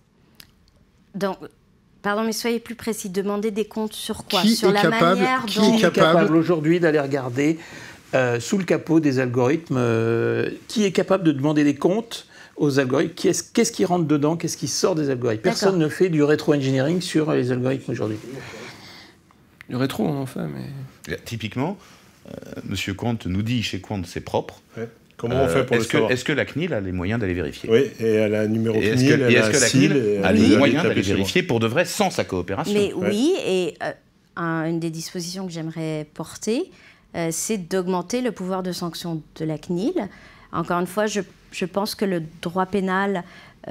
Donc, pardon, mais soyez plus précis. Demander des comptes sur quoi? Sur la manière dont... Qui est capable aujourd'hui d'aller regarder sous le capot des algorithmes? Qui est capable de demander des comptes aux algorithmes? Qu'est-ce qui rentre dedans? Qu'est-ce qui sort des algorithmes? Personne ne fait du rétro-engineering sur les algorithmes aujourd'hui. Du rétro, on en fait, mais... Typiquement, M. Comte nous dit chez Comte c'est propre. Ouais. Comment on fait pour le savoir? Est-ce que la CNIL a les moyens d'aller vérifier? Oui, et elle a un numéro CNIL, est-ce que la CNIL a les moyens d'aller vérifier pour de vrai sans sa coopération? Mais oui, et une des dispositions que j'aimerais porter, c'est d'augmenter le pouvoir de sanction de la CNIL. Encore une fois, je pense que le droit pénal,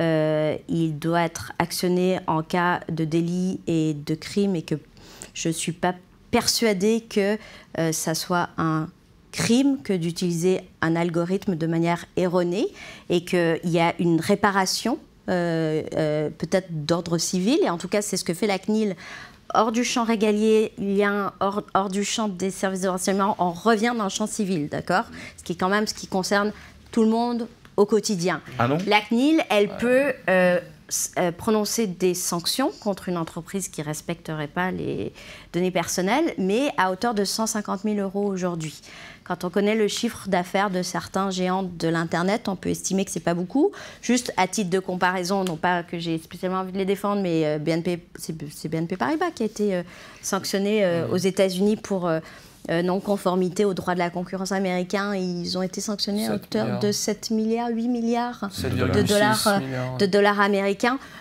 il doit être actionné en cas de délit et de crime, et que je ne suis pas persuadée que ça soit un crime que d'utiliser un algorithme de manière erronée, et qu'il y a une réparation peut-être d'ordre civil, et en tout cas c'est ce que fait la CNIL. Hors du champ régalien, hors du champ des services de renseignement, on revient dans le champ civil, d'accord? Ce qui est quand même ce qui concerne tout le monde au quotidien. Ah non? La CNIL, elle peut prononcer des sanctions contre une entreprise qui ne respecterait pas les données personnelles, mais à hauteur de 150 000 € aujourd'hui. Quand on connaît le chiffre d'affaires de certains géants de l'Internet, on peut estimer que ce n'est pas beaucoup. Juste à titre de comparaison, non pas que j'ai spécialement envie de les défendre, mais c'est BNP Paribas qui a été sanctionné aux États-Unis pour non-conformité au droit de la concurrence américain. Ils ont été sanctionnés à hauteur de 7 milliards, 8 milliards de dollars américains.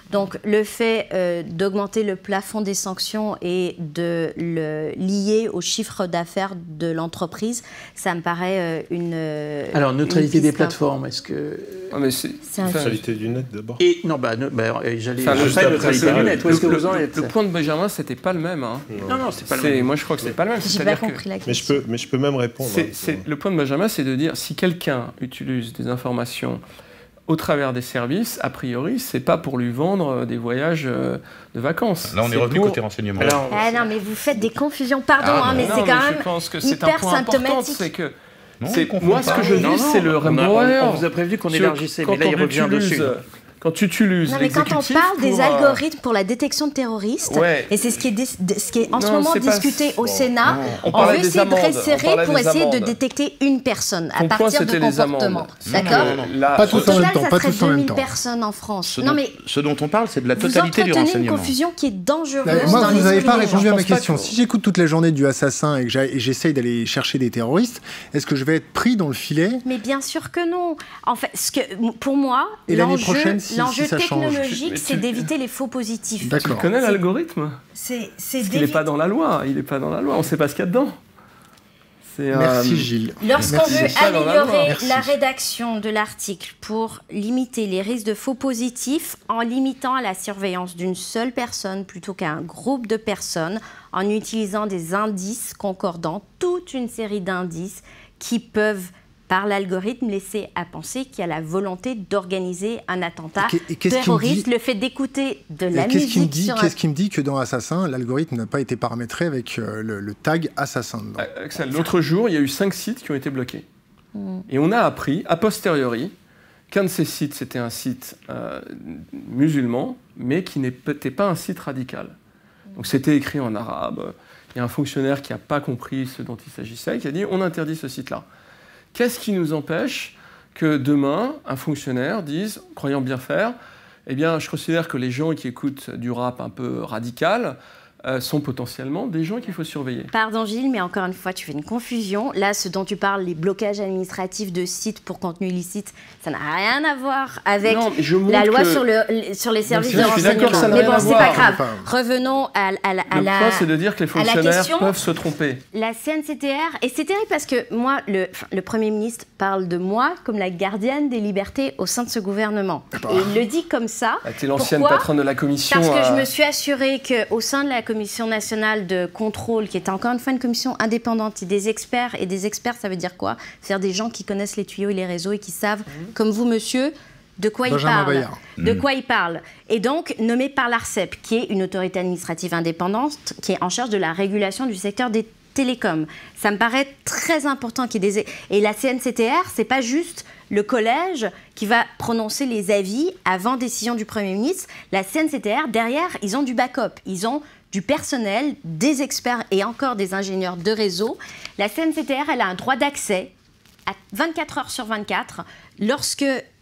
Donc le fait d'augmenter le plafond des sanctions et de le lier au chiffre d'affaires de l'entreprise, ça me paraît une... Alors, neutralité des plateformes, est-ce que... Ah, mais c'est Neutralité du net d'abord. Et non, j'allais... Enfin, Après, neutralité du net, où est-ce que vous en êtes? Le point de Benjamin, c'était pas le même. Hein. Non, c'est pas le même. Moi, je crois que c'est pas le même. J'ai pas compris la question. Mais je peux même répondre. Le point de Benjamin, c'est de dire, si quelqu'un utilise des informations au travers des services, a priori, c'est pas pour lui vendre des voyages de vacances. Là, on est revenu côté renseignement. Non, mais vous faites des confusions, pardon, mais c'est quand même je pense que c'est un hyper point important, symptomatique. c'est que Non, moi, ce que je dis, c'est le rainbow warrior. On vous a prévenu qu'on élargissait, mais là, il revient dessus. Quand tu utilises non, mais quand on parle des algorithmes pour la détection de terroristes, et c'est ce qui est en ce moment discuté au Sénat, on veut essayer de resserrer pour essayer de détecter une personne à partir de comportement. D'accord? Pas tous en même temps. Ça serait 2000 personnes en France. Ce dont on parle, c'est de la totalité du renseignement. Vous entretenez une confusion qui est dangereuse. Moi, vous n'avez pas l'esprit des répondu gens. à ma question. Si j'écoute toute la journée du assassin et que j'essaye d'aller chercher des terroristes, est-ce que je vais être pris dans le filet? Mais bien sûr que non. En fait, pour moi, Et l'année prochaine, l'enjeu ça change. technologique, c'est d'éviter les faux positifs. Tu connais l'algorithme? C'est Il n'est pas dans la loi. Il n'est pas dans la loi. On ne sait pas ce qu'il y a dedans. Merci Gilles. Lorsqu'on veut C'est ça dans la loi. améliorer Merci. la rédaction de l'article pour limiter les risques de faux positifs en limitant la surveillance d'une seule personne plutôt qu'un groupe de personnes, en utilisant des indices concordants, toute une série d'indices qui peuvent, par l'algorithme, laisser à penser qu'il y a la volonté d'organiser un attentat Et qu'est-ce terroriste, qui me dit- le fait d'écouter de Et la qu'est-ce qui me musique dit, sur un... qu'est-ce qui me dit que dans Assassin, l'algorithme n'a pas été paramétré avec le tag Assassin dedans? Axel, l'autre jour, il y a eu 5 sites qui ont été bloqués. Et on a appris, a posteriori, qu'un de ces sites, c'était un site musulman, mais qui n'était pas un site radical. Donc c'était écrit en arabe. Il y a un fonctionnaire qui n'a pas compris ce dont il s'agissait, qui a dit « on interdit ce site-là ». Qu'est-ce qui nous empêche que demain, un fonctionnaire dise, croyant bien faire, eh bien, je considère que les gens qui écoutent du rap un peu radical sont potentiellement des gens qu'il faut surveiller. Pardon Gilles, mais encore une fois, tu fais une confusion. Là, ce dont tu parles, les blocages administratifs de sites pour contenu illicite, ça n'a rien à voir avec la loi sur les services de renseignement. Mais bon, c'est pas grave. Revenons à la Le point, c'est de dire que les fonctionnaires peuvent se tromper. La CNCTR, et c'est terrible parce que moi, le Premier ministre parle de moi comme la gardienne des libertés au sein de ce gouvernement. Et il le dit comme ça. Tu es l'ancienne patronne de la commission. Parce que je me suis assurée qu'au sein de la Commission nationale de contrôle, qui est encore une fois une commission indépendante, et des experts, ça veut dire quoi? C'est-à-dire des gens qui connaissent les tuyaux et les réseaux et qui savent, comme vous monsieur, de quoi il parle. De quoi il parle. Et donc, nommé par l'ARCEP, qui est une autorité administrative indépendante, qui est en charge de la régulation du secteur des télécoms. Ça me paraît très important qu'il y ait des... Et la CNCTR, c'est pas juste le collège qui va prononcer les avis avant décision du Premier ministre. La CNCTR, derrière, ils ont du backup. Ils ont du personnel, des experts et encore des ingénieurs de réseau. La CNCTR, elle a un droit d'accès à 24 heures sur 24 lorsque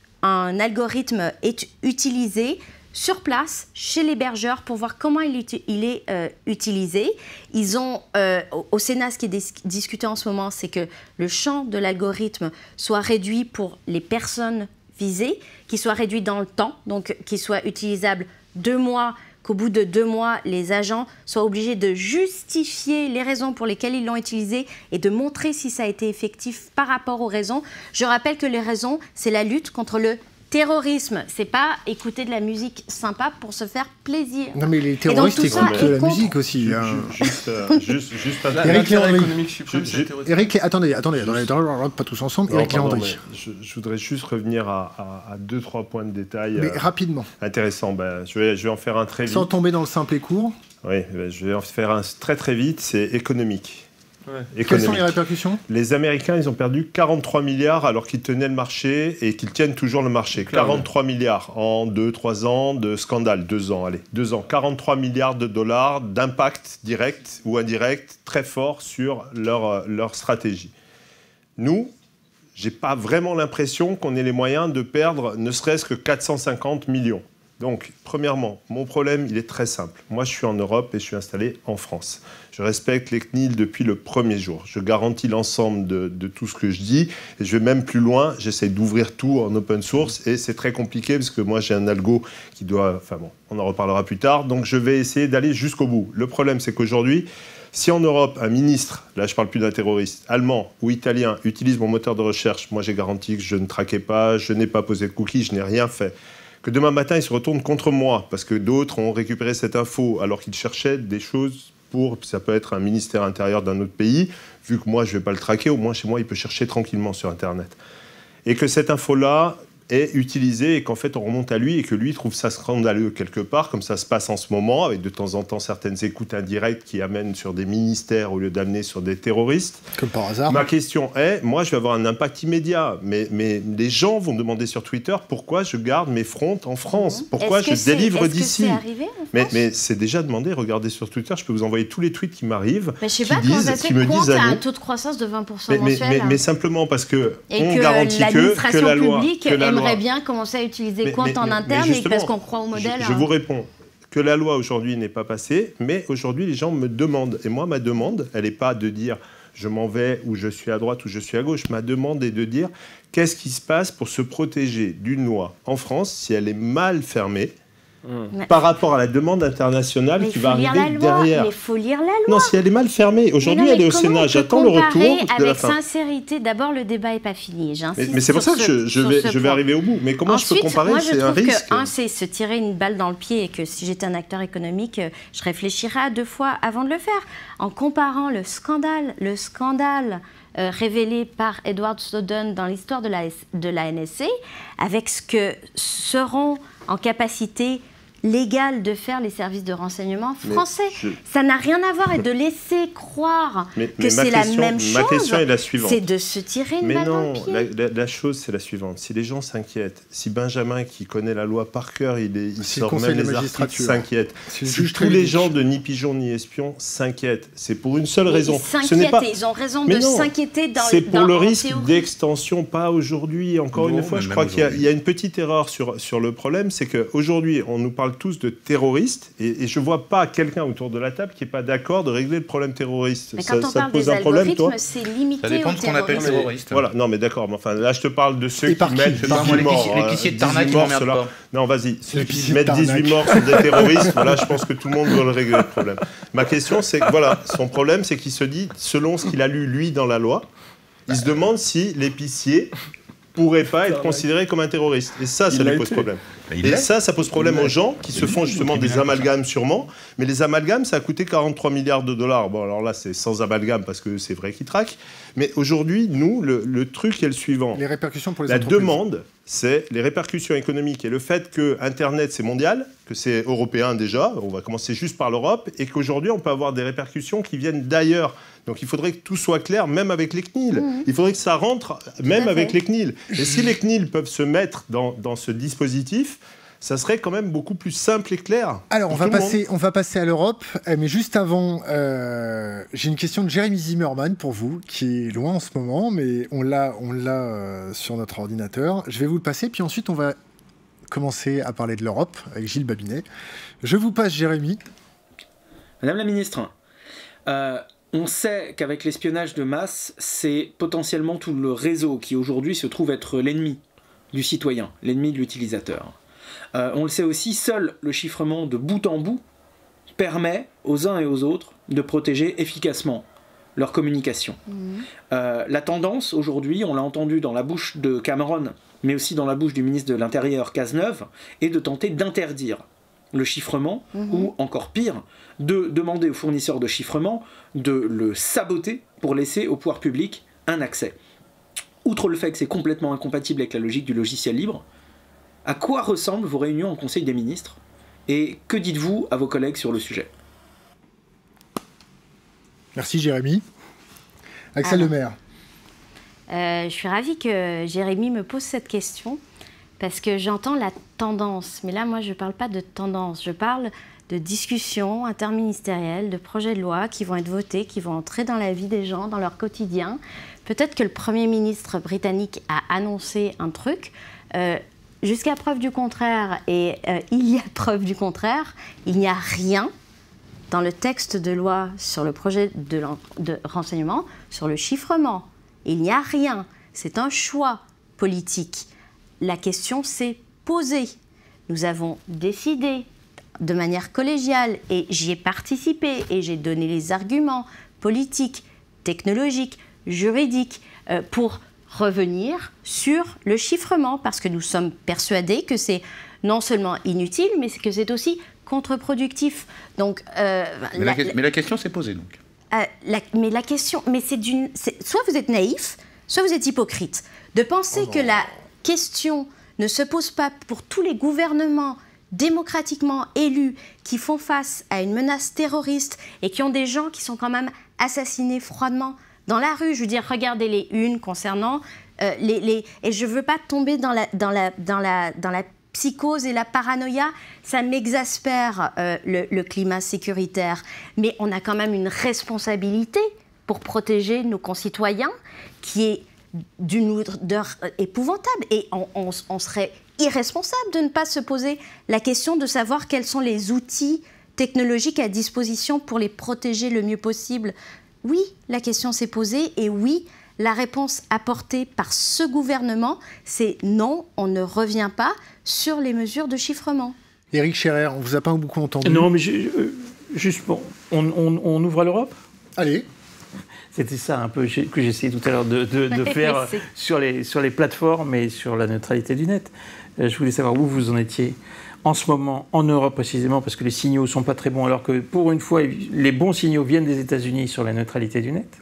un algorithme est utilisé sur place, chez l'hébergeur, pour voir comment il est utilisé. Ils ont, au Sénat, ce qui est discuté en ce moment, c'est que le champ de l'algorithme soit réduit pour les personnes visées, qu'il soit réduit dans le temps, donc qu'il soit utilisable 2 mois, qu'au bout de 2 mois, les agents soient obligés de justifier les raisons pour lesquelles ils l'ont utilisé et de montrer si ça a été effectif par rapport aux raisons. Je rappelle que les raisons, c'est la lutte contre le terrorisme. C'est pas écouter de la musique sympa pour se faire plaisir. Non, mais les terroristes écoutent de la musique aussi. Juste Éric Léandri. Attendez, pas tous ensemble. Éric Léandri. Je voudrais juste revenir à 2-3 points de détail. Mais rapidement. Intéressant. Je vais en faire un très vite. Sans tomber dans le simple et court. Oui, je vais en faire un très très vite. C'est économique. Quelles sont les répercussions? Les Américains, ils ont perdu 43 milliards alors qu'ils tenaient le marché et qu'ils tiennent toujours le marché. 43 milliards en 2-3 ans de scandale. 2 ans, allez. 2 ans. 43 milliards de dollars d'impact direct ou indirect très fort sur leur stratégie. Nous, j'ai pas vraiment l'impression qu'on ait les moyens de perdre ne serait-ce que 450 millions. Donc, premièrement, mon problème, il est très simple. Moi, je suis en Europe et je suis installé en France. Je respecte les CNIL depuis le premier jour. Je garantis l'ensemble de tout ce que je dis. Et je vais même plus loin. J'essaie d'ouvrir tout en open source. Et c'est très compliqué parce que moi, j'ai un algo qui doit... Enfin bon, on en reparlera plus tard. Donc, je vais essayer d'aller jusqu'au bout. Le problème, c'est qu'aujourd'hui, si en Europe, un ministre, là je ne parle plus d'un terroriste, allemand ou italien, utilise mon moteur de recherche, moi j'ai garanti que je ne traquais pas, je n'ai pas posé de cookies, je n'ai rien fait. Que demain matin, il se retourne contre moi parce que d'autres ont récupéré cette info alors qu'ils cherchaient des choses pour... Ça peut être un ministère intérieur d'un autre pays. Vu que moi, je ne vais pas le traquer, au moins chez moi, il peut chercher tranquillement sur Internet. Et que cette info-là est utilisée et qu'en fait, on remonte à lui et que lui trouve ça scandaleux quelque part, comme ça se passe en ce moment, avec de temps en temps certaines écoutes indirectes qui amènent sur des ministères au lieu d'amener sur des terroristes. Comme par hasard. Ma question est, moi je vais avoir un impact immédiat, mais les gens vont demander sur Twitter pourquoi je garde mes fronts en France, pourquoi je délivre d'ici. Est-ce que c'est arrivé en France ? Mais c'est déjà demandé, regardez sur Twitter, je peux vous envoyer tous les tweets qui m'arrivent, mais je sais pas comment ça se fait qu'on a un taux de croissance de 20% mensuel. Mais simplement parce que on que garantit que la loi... publique aimerait bien commencer à utiliser Quant en interne et parce qu'on croit au modèle. Je vous réponds que la loi aujourd'hui n'est pas passée, mais aujourd'hui les gens me demandent. Et moi, ma demande, elle n'est pas de dire je m'en vais ou je suis à droite ou je suis à gauche. Ma demande est de dire qu'est-ce qui se passe pour se protéger d'une loi en France si elle est mal fermée par rapport à la demande internationale qui va arriver derrière. Mais il faut lire la loi. Non, si elle est mal fermée. Aujourd'hui, elle est au Sénat. J'attends le retour de la fin. Avec sincérité, d'abord, le débat n'est pas fini. Mais c'est pour ça que je vais arriver au bout. Mais comment je peux comparer ? C'est un risque. Un, c'est se tirer une balle dans le pied et que si j'étais un acteur économique, je réfléchirais à 2 fois avant de le faire. En comparant le scandale révélé par Edward Snowden dans l'histoire de la NSA avec ce que seront en capacité légale de faire les services de renseignement français. Ça n'a rien à voir et de laisser croire que c'est la même chose. Ma question est la suivante. C'est de se tirer une balle dans le pied. Mais non, la chose c'est la suivante. Si les gens s'inquiètent, si Benjamin qui connaît la loi par cœur, il sort même les articles, s'inquiète. Si tous les gens de ni pigeon ni espion s'inquiètent, c'est pour une seule raison. Ils ont raison de s'inquiéter dans c'est pour le risque d'extension, pas aujourd'hui. Encore une fois, je crois qu'il y a une petite erreur sur le problème, c'est qu'aujourd'hui, on nous parle tous de terroristes et je ne vois pas quelqu'un autour de la table qui n'est pas d'accord de régler le problème terroriste. Mais quand on parle des algorithmes, c'est limité ça dépend de ce qu'on appelle terroriste. Voilà, non mais d'accord, mais enfin là je te parle de ceux qui mettent 18 morts. L'épicier de Tarnac qui m'emmerde pas. Non vas-y, ceux qui mettent 18 morts sur des terroristes, voilà, je pense que tout le monde veut le régler le problème. Ma question c'est que voilà, son problème c'est qu'il se dit, selon ce qu'il a lu lui dans la loi, il se demande si l'épicier pourrait pas être considéré comme un terroriste. Et ça lui pose problème. Et ça pose problème aux gens qui se font justement des amalgames sûrement. Mais les amalgames, ça a coûté 43 milliards de dollars. Bon, alors là, c'est sans amalgame parce que c'est vrai qu'ils traquent. Mais aujourd'hui, nous, le truc est le suivant. Les répercussions pour les entreprises. La demande, c'est les répercussions économiques et le fait que Internet, c'est mondial, que c'est européen déjà, on va commencer juste par l'Europe, et qu'aujourd'hui, on peut avoir des répercussions qui viennent d'ailleurs. Donc il faudrait que tout soit clair, même avec les CNIL. Il faudrait que ça rentre, même avec les CNIL. Et si les CNIL peuvent se mettre dans ce dispositif, ça serait quand même beaucoup plus simple et clair. Alors, on va passer à l'Europe, mais juste avant, j'ai une question de Jérémy Zimmerman pour vous, qui est loin en ce moment, mais on l'a sur notre ordinateur. Je vais vous le passer, puis ensuite on va commencer à parler de l'Europe avec Gilles Babinet. Je vous passe Jérémy. Madame la ministre, on sait qu'avec l'espionnage de masse, c'est potentiellement tout le réseau qui aujourd'hui se trouve être l'ennemi du citoyen, l'ennemi de l'utilisateur. On le sait aussi, seul le chiffrement de bout en bout permet aux uns et aux autres de protéger efficacement leur communication. La tendance aujourd'hui, on l'a entendu dans la bouche de Cameron, mais aussi dans la bouche du ministre de l'Intérieur Cazeneuve, est de tenter d'interdire le chiffrement, ou encore pire, de demander aux fournisseurs de chiffrement de le saboter pour laisser au pouvoir public un accès. Outre le fait que c'est complètement incompatible avec la logique du logiciel libre, à quoi ressemblent vos réunions en Conseil des ministres et que dites-vous à vos collègues sur le sujet ? Merci Jérémy. Axel Lemaire. Je suis ravie que Jérémy me pose cette question parce que j'entends la tendance. Mais là, moi, je ne parle pas de tendance. Je parle de discussions interministérielles, de projets de loi qui vont être votés, qui vont entrer dans la vie des gens, dans leur quotidien. Peut-être que le Premier ministre britannique a annoncé un truc. jusqu'à preuve du contraire, et il y a preuve du contraire, il n'y a rien dans le texte de loi sur le projet de renseignement, sur le chiffrement. Il n'y a rien. C'est un choix politique. La question s'est posée. Nous avons décidé de manière collégiale, et j'y ai participé, et j'ai donné les arguments politiques, technologiques, juridiques, pour revenir sur le chiffrement, parce que nous sommes persuadés que c'est non seulement inutile, mais que c'est aussi contre-productif. Donc, mais la question s'est posée, donc. Mais la question, soit vous êtes naïf, soit vous êtes hypocrite. De penser que la question ne se pose pas pour tous les gouvernements démocratiquement élus qui font face à une menace terroriste et qui ont des gens qui sont quand même assassinés froidement dans la rue. Je veux dire, regardez les unes concernant et je ne veux pas tomber dans la psychose et la paranoïa, ça m'exaspère le climat sécuritaire. Mais on a quand même une responsabilité pour protéger nos concitoyens qui est d'une lourdeur épouvantable. Et on serait irresponsable de ne pas se poser la question de savoir quels sont les outils technologiques à disposition pour les protéger le mieux possible. Oui, la question s'est posée et oui, la réponse apportée par ce gouvernement, c'est non, on ne revient pas sur les mesures de chiffrement. Éric Scherer, on ne vous a pas beaucoup entendu. Non, mais juste, bon, on ouvre à l'Europe ? Allez. C'était ça un peu que j'essayais tout à l'heure de faire sur les plateformes et sur la neutralité du net. Je voulais savoir où vous en étiez en ce moment, en Europe précisément, parce que les signaux ne sont pas très bons, alors que pour une fois, les bons signaux viennent des États-Unis sur la neutralité du net.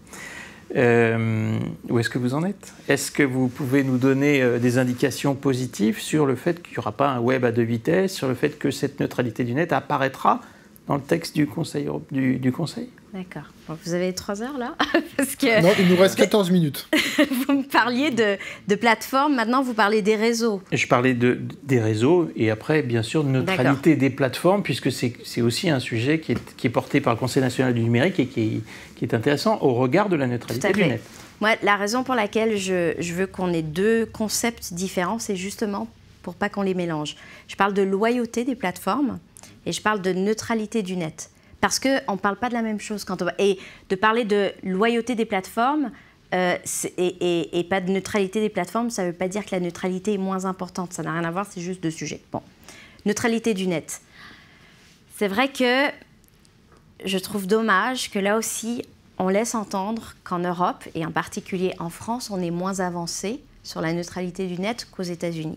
Où est-ce que vous en êtes ? Est-ce que vous pouvez nous donner des indications positives sur le fait qu'il n'y aura pas un web à deux vitesses, sur le fait que cette neutralité du net apparaîtra dans le texte du Conseil, du Conseil ? D'accord. Bon, vous avez 3 heures là parce que non, il nous reste 14 minutes. Vous me parliez de plateformes, maintenant vous parlez des réseaux. Je parlais des réseaux et après, bien sûr, de neutralité des plateformes, puisque c'est aussi un sujet qui est porté par le Conseil national du numérique et qui est intéressant au regard de la neutralité du net. Moi, la raison pour laquelle je veux qu'on ait 2 concepts différents, c'est justement pour pas qu'on les mélange. Je parle de loyauté des plateformes et je parle de neutralité du net. Parce qu'on ne parle pas de la même chose. Et de parler de loyauté des plateformes et pas de neutralité des plateformes, ça ne veut pas dire que la neutralité est moins importante. Ça n'a rien à voir, c'est juste 2 sujets. Bon. Neutralité du net. C'est vrai que je trouve dommage que là aussi, on laisse entendre qu'en Europe, et en particulier en France, on est moins avancé sur la neutralité du net qu'aux États-Unis.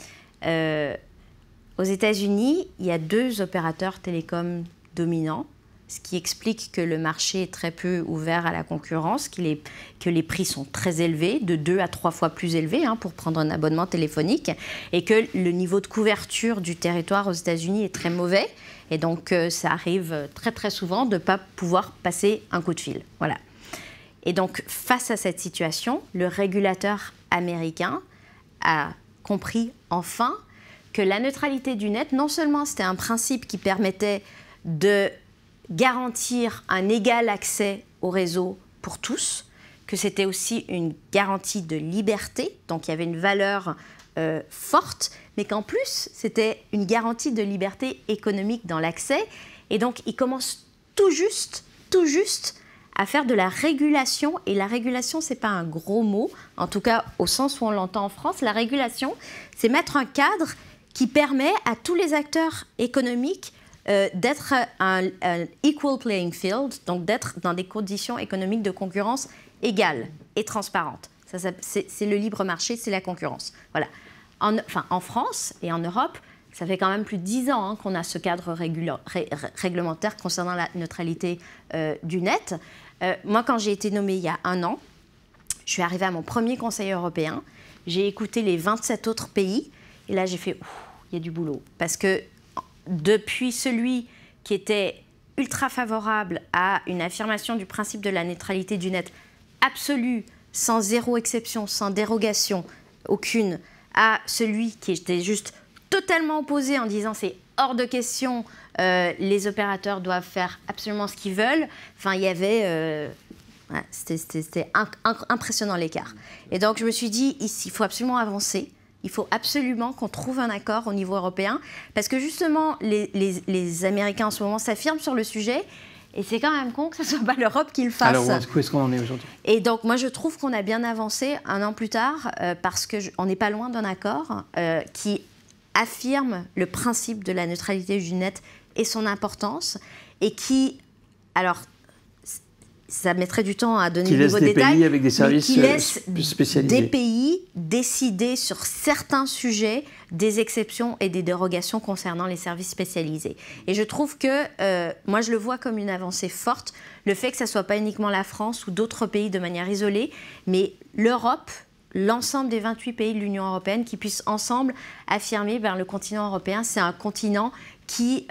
Aux États-Unis, il y a 2 opérateurs télécoms dominants, ce qui explique que le marché est très peu ouvert à la concurrence, que les prix sont très élevés, de 2 à 3 fois plus élevés pour prendre un abonnement téléphonique, et que le niveau de couverture du territoire aux États-Unis est très mauvais, et donc ça arrive très très souvent de ne pas pouvoir passer un coup de fil. Voilà. Et donc face à cette situation, le régulateur américain a compris enfin que la neutralité du net, non seulement c'était un principe qui permettait de garantir un égal accès au réseau pour tous, que c'était aussi une garantie de liberté, donc il y avait une valeur forte, mais qu'en plus, c'était une garantie de liberté économique dans l'accès. Et donc, il commence tout juste à faire de la régulation. Et la régulation, ce n'est pas un gros mot, en tout cas au sens où on l'entend en France. La régulation, c'est mettre un cadre qui permet à tous les acteurs économiques d'être un equal playing field, donc d'être dans des conditions économiques de concurrence égales et transparentes. C'est le libre marché, c'est la concurrence. Voilà. En France et en Europe, ça fait quand même plus de 10 ans qu'on a ce cadre réglementaire concernant la neutralité du net. Moi, quand j'ai été nommée il y a 1 an, je suis arrivée à mon premier Conseil européen, j'ai écouté les 27 autres pays, et là j'ai fait « il y a du boulot ». Parce que depuis celui qui était ultra favorable à une affirmation du principe de la neutralité du net absolue, sans 0 exception, sans dérogation aucune, à celui qui était juste totalement opposé en disant c'est hors de question, les opérateurs doivent faire absolument ce qu'ils veulent. Enfin, il y avait... c'était impressionnant l'écart. Et donc je me suis dit, il faut absolument avancer. il faut absolument qu'on trouve un accord au niveau européen, parce que justement, les Américains en ce moment s'affirment sur le sujet, et c'est quand même con que ce ne soit pas l'Europe qui le fasse. Alors, où est-ce qu'on en est aujourd'hui? Et donc, moi, je trouve qu'on a bien avancé un an plus tard, parce qu'on n'est pas loin d'un accord qui affirme le principe de la neutralité du net et son importance, et qui, alors, ça mettrait du temps à donner de nouveaux détails, pays avec des services qui laisse spécialisés. des pays décider sur certains sujets des exceptions et des dérogations concernant les services spécialisés. Et je trouve que, moi je le vois comme une avancée forte, le fait que ça ne soit pas uniquement la France ou d'autres pays de manière isolée, mais l'Europe, l'ensemble des 28 pays de l'Union européenne qui puissent ensemble affirmer le continent européen, c'est un continent qui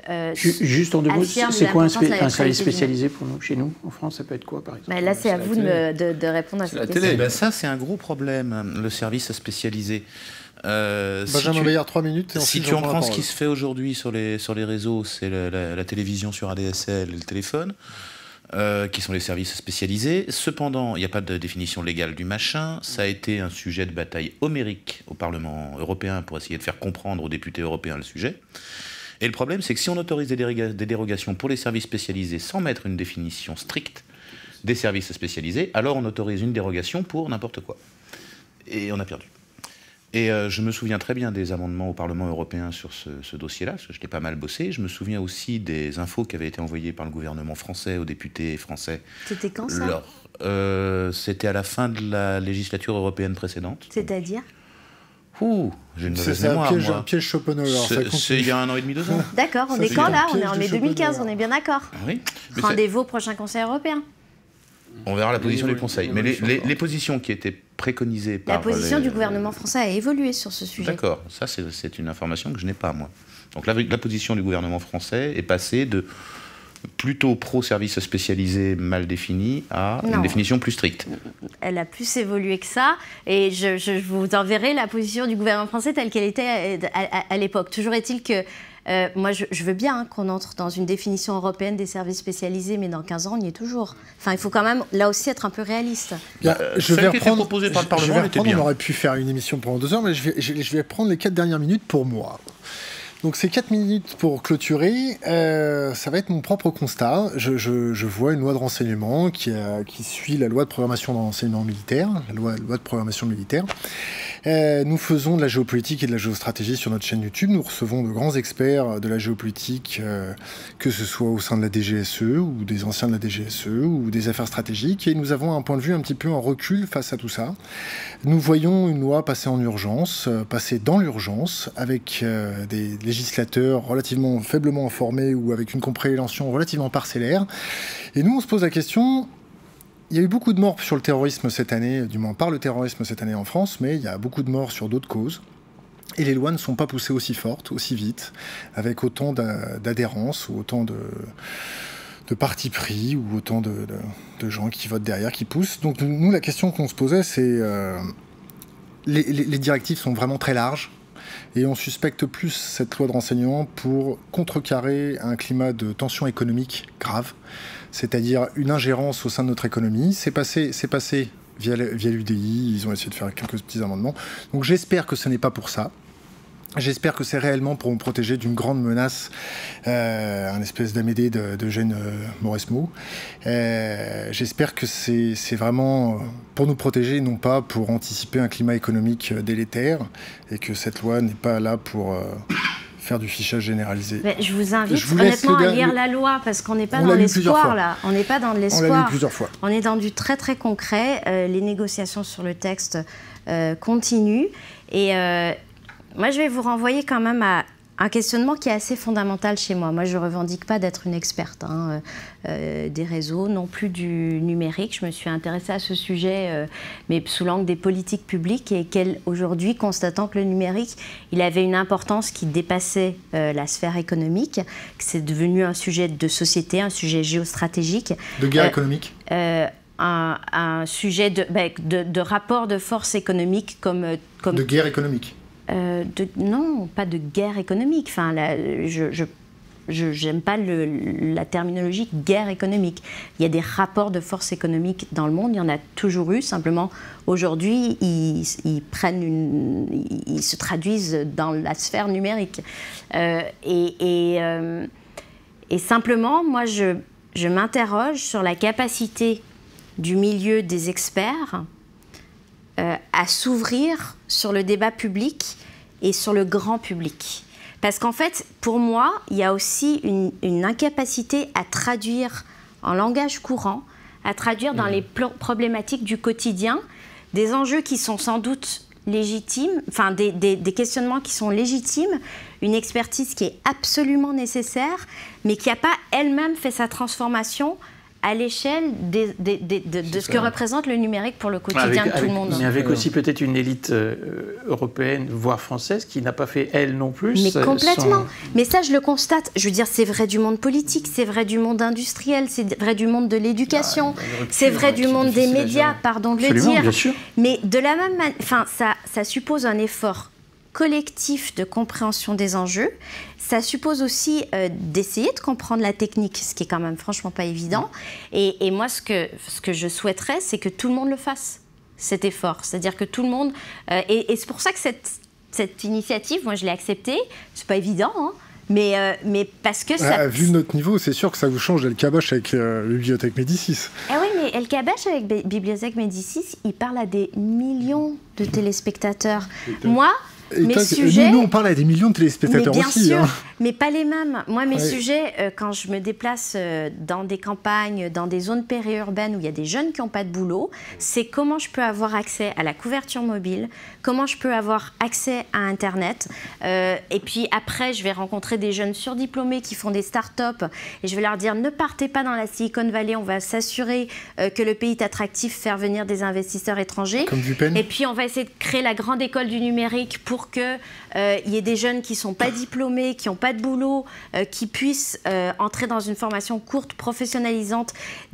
juste en deux mots, c'est quoi un service spécialisé pour nous, chez nous, en France? Ça peut être quoi, par exemple? Là, c'est à vous de répondre à cette question. Ça, c'est un gros problème, le service spécialisé. Benjamin Bayard, 3 minutes. Et si tu en prends ce qui se fait aujourd'hui sur les réseaux, c'est la télévision sur ADSL et le téléphone, qui sont les services spécialisés. Cependant, il n'y a pas de définition légale du machin. Ça a été un sujet de bataille homérique au Parlement européen pour essayer de faire comprendre aux députés européens le sujet. Et le problème, c'est que si on autorise des dérogations pour les services spécialisés sans mettre une définition stricte des services spécialisés, alors on autorise une dérogation pour n'importe quoi. Et on a perdu. Et je me souviens très bien des amendements au Parlement européen sur ce dossier-là, parce que je l'ai pas mal bossé. Je me souviens aussi des infos qui avaient été envoyées par le gouvernement français aux députés français. C'était quand ça? C'était à la fin de la législature européenne précédente. C'est-à-dire? J'ai une mauvaise mémoire, moi. Un piège Schopenhauer. C'est il y a 1 an et demi, 2 ans. D'accord, on est quand là? On est en mai 2015, on est bien d'accord. Oui. Rendez-vous au prochain Conseil européen. On verra la position du Conseil. Mais les positions qui étaient préconisées par... La position du gouvernement français a évolué sur ce sujet. D'accord, ça c'est une information que je n'ai pas, moi. Donc la position du gouvernement français est passée de plutôt pro-service spécialisé mal défini à une définition plus stricte. Elle a plus évolué que ça, et je vous enverrai la position du gouvernement français telle qu'elle était à l'époque. Toujours est-il que moi, je veux bien qu'on entre dans une définition européenne des services spécialisés, mais dans 15 ans, on y est toujours. Enfin, il faut quand même, là aussi, être un peu réaliste. Je vais reprendre, proposé par le Parlement, on aurait pu faire une émission pendant 2 heures, mais je vais prendre les 4 dernières minutes pour moi. Donc ces 4 minutes pour clôturer, ça va être mon propre constat. Je vois une loi de renseignement qui suit la loi de programmation de renseignement militaire, la loi de programmation militaire. Nous faisons de la géopolitique et de la géostratégie sur notre chaîne YouTube. Nous recevons de grands experts de la géopolitique, que ce soit au sein de la DGSE ou des anciens de la DGSE ou des affaires stratégiques. Et nous avons un point de vue un petit peu en recul face à tout ça. Nous voyons une loi passer en urgence, passer dans l'urgence, avec des législateurs relativement faiblement informés ou avec une compréhension relativement parcellaire. Et nous, on se pose la question... Il y a eu beaucoup de morts sur le terrorisme cette année, du moins par le terrorisme cette année en France, mais il y a beaucoup de morts sur d'autres causes. Et les lois ne sont pas poussées aussi fortes, aussi vite, avec autant d'adhérence ou autant de parti pris ou autant de gens qui votent derrière, qui poussent. Donc nous, la question qu'on se posait, c'est... les directives sont vraiment très larges. Et on suspecte plus cette loi de renseignement pour contrecarrer un climat de tension économique grave, c'est-à-dire une ingérence au sein de notre économie. C'est passé via l'UDI, ils ont essayé de faire quelques petits amendements. Donc j'espère que ce n'est pas pour ça. J'espère que c'est réellement pour nous protéger d'une grande menace, un espèce d'Amédée d'Eugène Mauresmo. J'espère que c'est vraiment pour nous protéger, non pas pour anticiper un climat économique délétère, et que cette loi n'est pas là pour faire du fichage généralisé. Mais je vous invite honnêtement à lire la loi, parce qu'on n'est pas dans l'espoir là. On n'est pas dans de l'espoir. On l'a lu plusieurs fois. On est dans du très très concret. Les négociations sur le texte continuent. Et moi, je vais vous renvoyer quand même à un questionnement qui est assez fondamental chez moi. Moi, je ne revendique pas d'être une experte des réseaux, non plus du numérique. Je me suis intéressée à ce sujet, mais sous l'angle des politiques publiques, et aujourd'hui, constatant que le numérique, il avait une importance qui dépassait la sphère économique, que c'est devenu un sujet de société, un sujet géostratégique. De guerre économique un sujet de rapport de force économique comme... De guerre économique non, pas de guerre économique. Enfin, j'aime pas la terminologie guerre économique. Il y a des rapports de force économique dans le monde, il y en a toujours eu, simplement aujourd'hui ils se traduisent dans la sphère numérique. Et simplement, moi je m'interroge sur la capacité du milieu des experts à s'ouvrir sur le débat public et sur le grand public. Parce qu'en fait, pour moi, il y a aussi une incapacité à traduire en langage courant, à traduire dans les problématiques du quotidien, des enjeux qui sont sans doute légitimes, enfin des questionnements qui sont légitimes, une expertise qui est absolument nécessaire, mais qui n'a pas elle-même fait sa transformation à l'échelle de ce que représente le numérique pour le quotidien de tout le monde. Mais avec aussi peut-être une élite européenne, voire française, qui n'a pas fait elle non plus. Mais complètement. Mais ça, je le constate. Je veux dire, c'est vrai du monde politique, c'est vrai du monde industriel, c'est vrai du monde de l'éducation, c'est vrai du monde des médias, pardon de le dire. Bien sûr. Mais de la même manière, enfin, ça suppose un effort collectif de compréhension des enjeux. Ça suppose aussi d'essayer de comprendre la technique, ce qui est quand même franchement pas évident. Et moi, ce que je souhaiterais, c'est que tout le monde le fasse, cet effort. C'est-à-dire que tout le monde... et c'est pour ça que cette initiative, moi, je l'ai acceptée. C'est pas évident, hein, mais parce que ça... Vu notre niveau, c'est sûr que ça vous change d'El Kabbach avec Bibliothèque Médicis. Ah oui, mais El Kabbach avec Bibliothèque Médicis, il parle à des millions de téléspectateurs. Moi... Nous, on parle à des millions de téléspectateurs mais bien aussi. sûr, hein. Mais pas les mêmes. Moi, mes sujets, quand je me déplace dans des campagnes, dans des zones périurbaines où il y a des jeunes qui n'ont pas de boulot, c'est comment je peux avoir accès à la couverture mobile, comment je peux avoir accès à Internet. Et puis après, je vais rencontrer des jeunes surdiplômés qui font des start-up et je vais leur dire, ne partez pas dans la Silicon Valley, on va s'assurer que le pays est attractif, faire venir des investisseurs étrangers. Comme Dupen. Et puis, on va essayer de créer la grande école du numérique pour qu'il y ait des jeunes qui ne sont pas diplômés, qui n'ont pas de boulot, qui puissent entrer dans une formation courte, professionnalisante,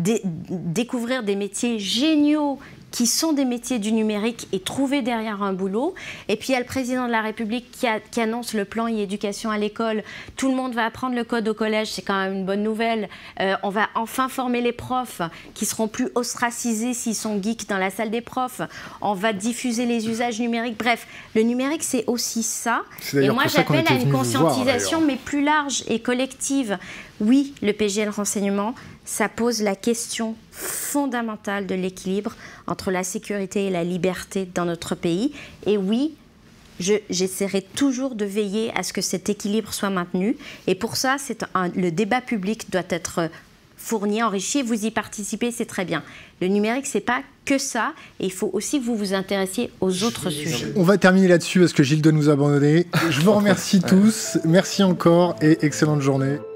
découvrir des métiers géniaux qui sont des métiers du numérique et trouver derrière un boulot. Et puis il y a le président de la République qui annonce le plan e-éducation à l'école. Tout le monde va apprendre le code au collège, c'est quand même une bonne nouvelle. On va enfin former les profs qui seront plus ostracisés s'ils sont geeks dans la salle des profs. On va diffuser les usages numériques. Bref, le numérique, c'est aussi ça. Et moi, j'appelle à une conscientisation, mais plus large et collective. Oui, le PGL renseignement, ça pose la question fondamentale de l'équilibre entre la sécurité et la liberté dans notre pays. Et oui, j'essaierai toujours de veiller à ce que cet équilibre soit maintenu. Et pour ça, le débat public doit être fourni, enrichi. Vous y participez, c'est très bien. Le numérique, c'est pas que ça. Et il faut aussi que vous vous intéressiez aux autres sujets. On va terminer là-dessus parce que Gilles doit nous abandonner. Je vous remercie tous. Merci encore et excellente journée.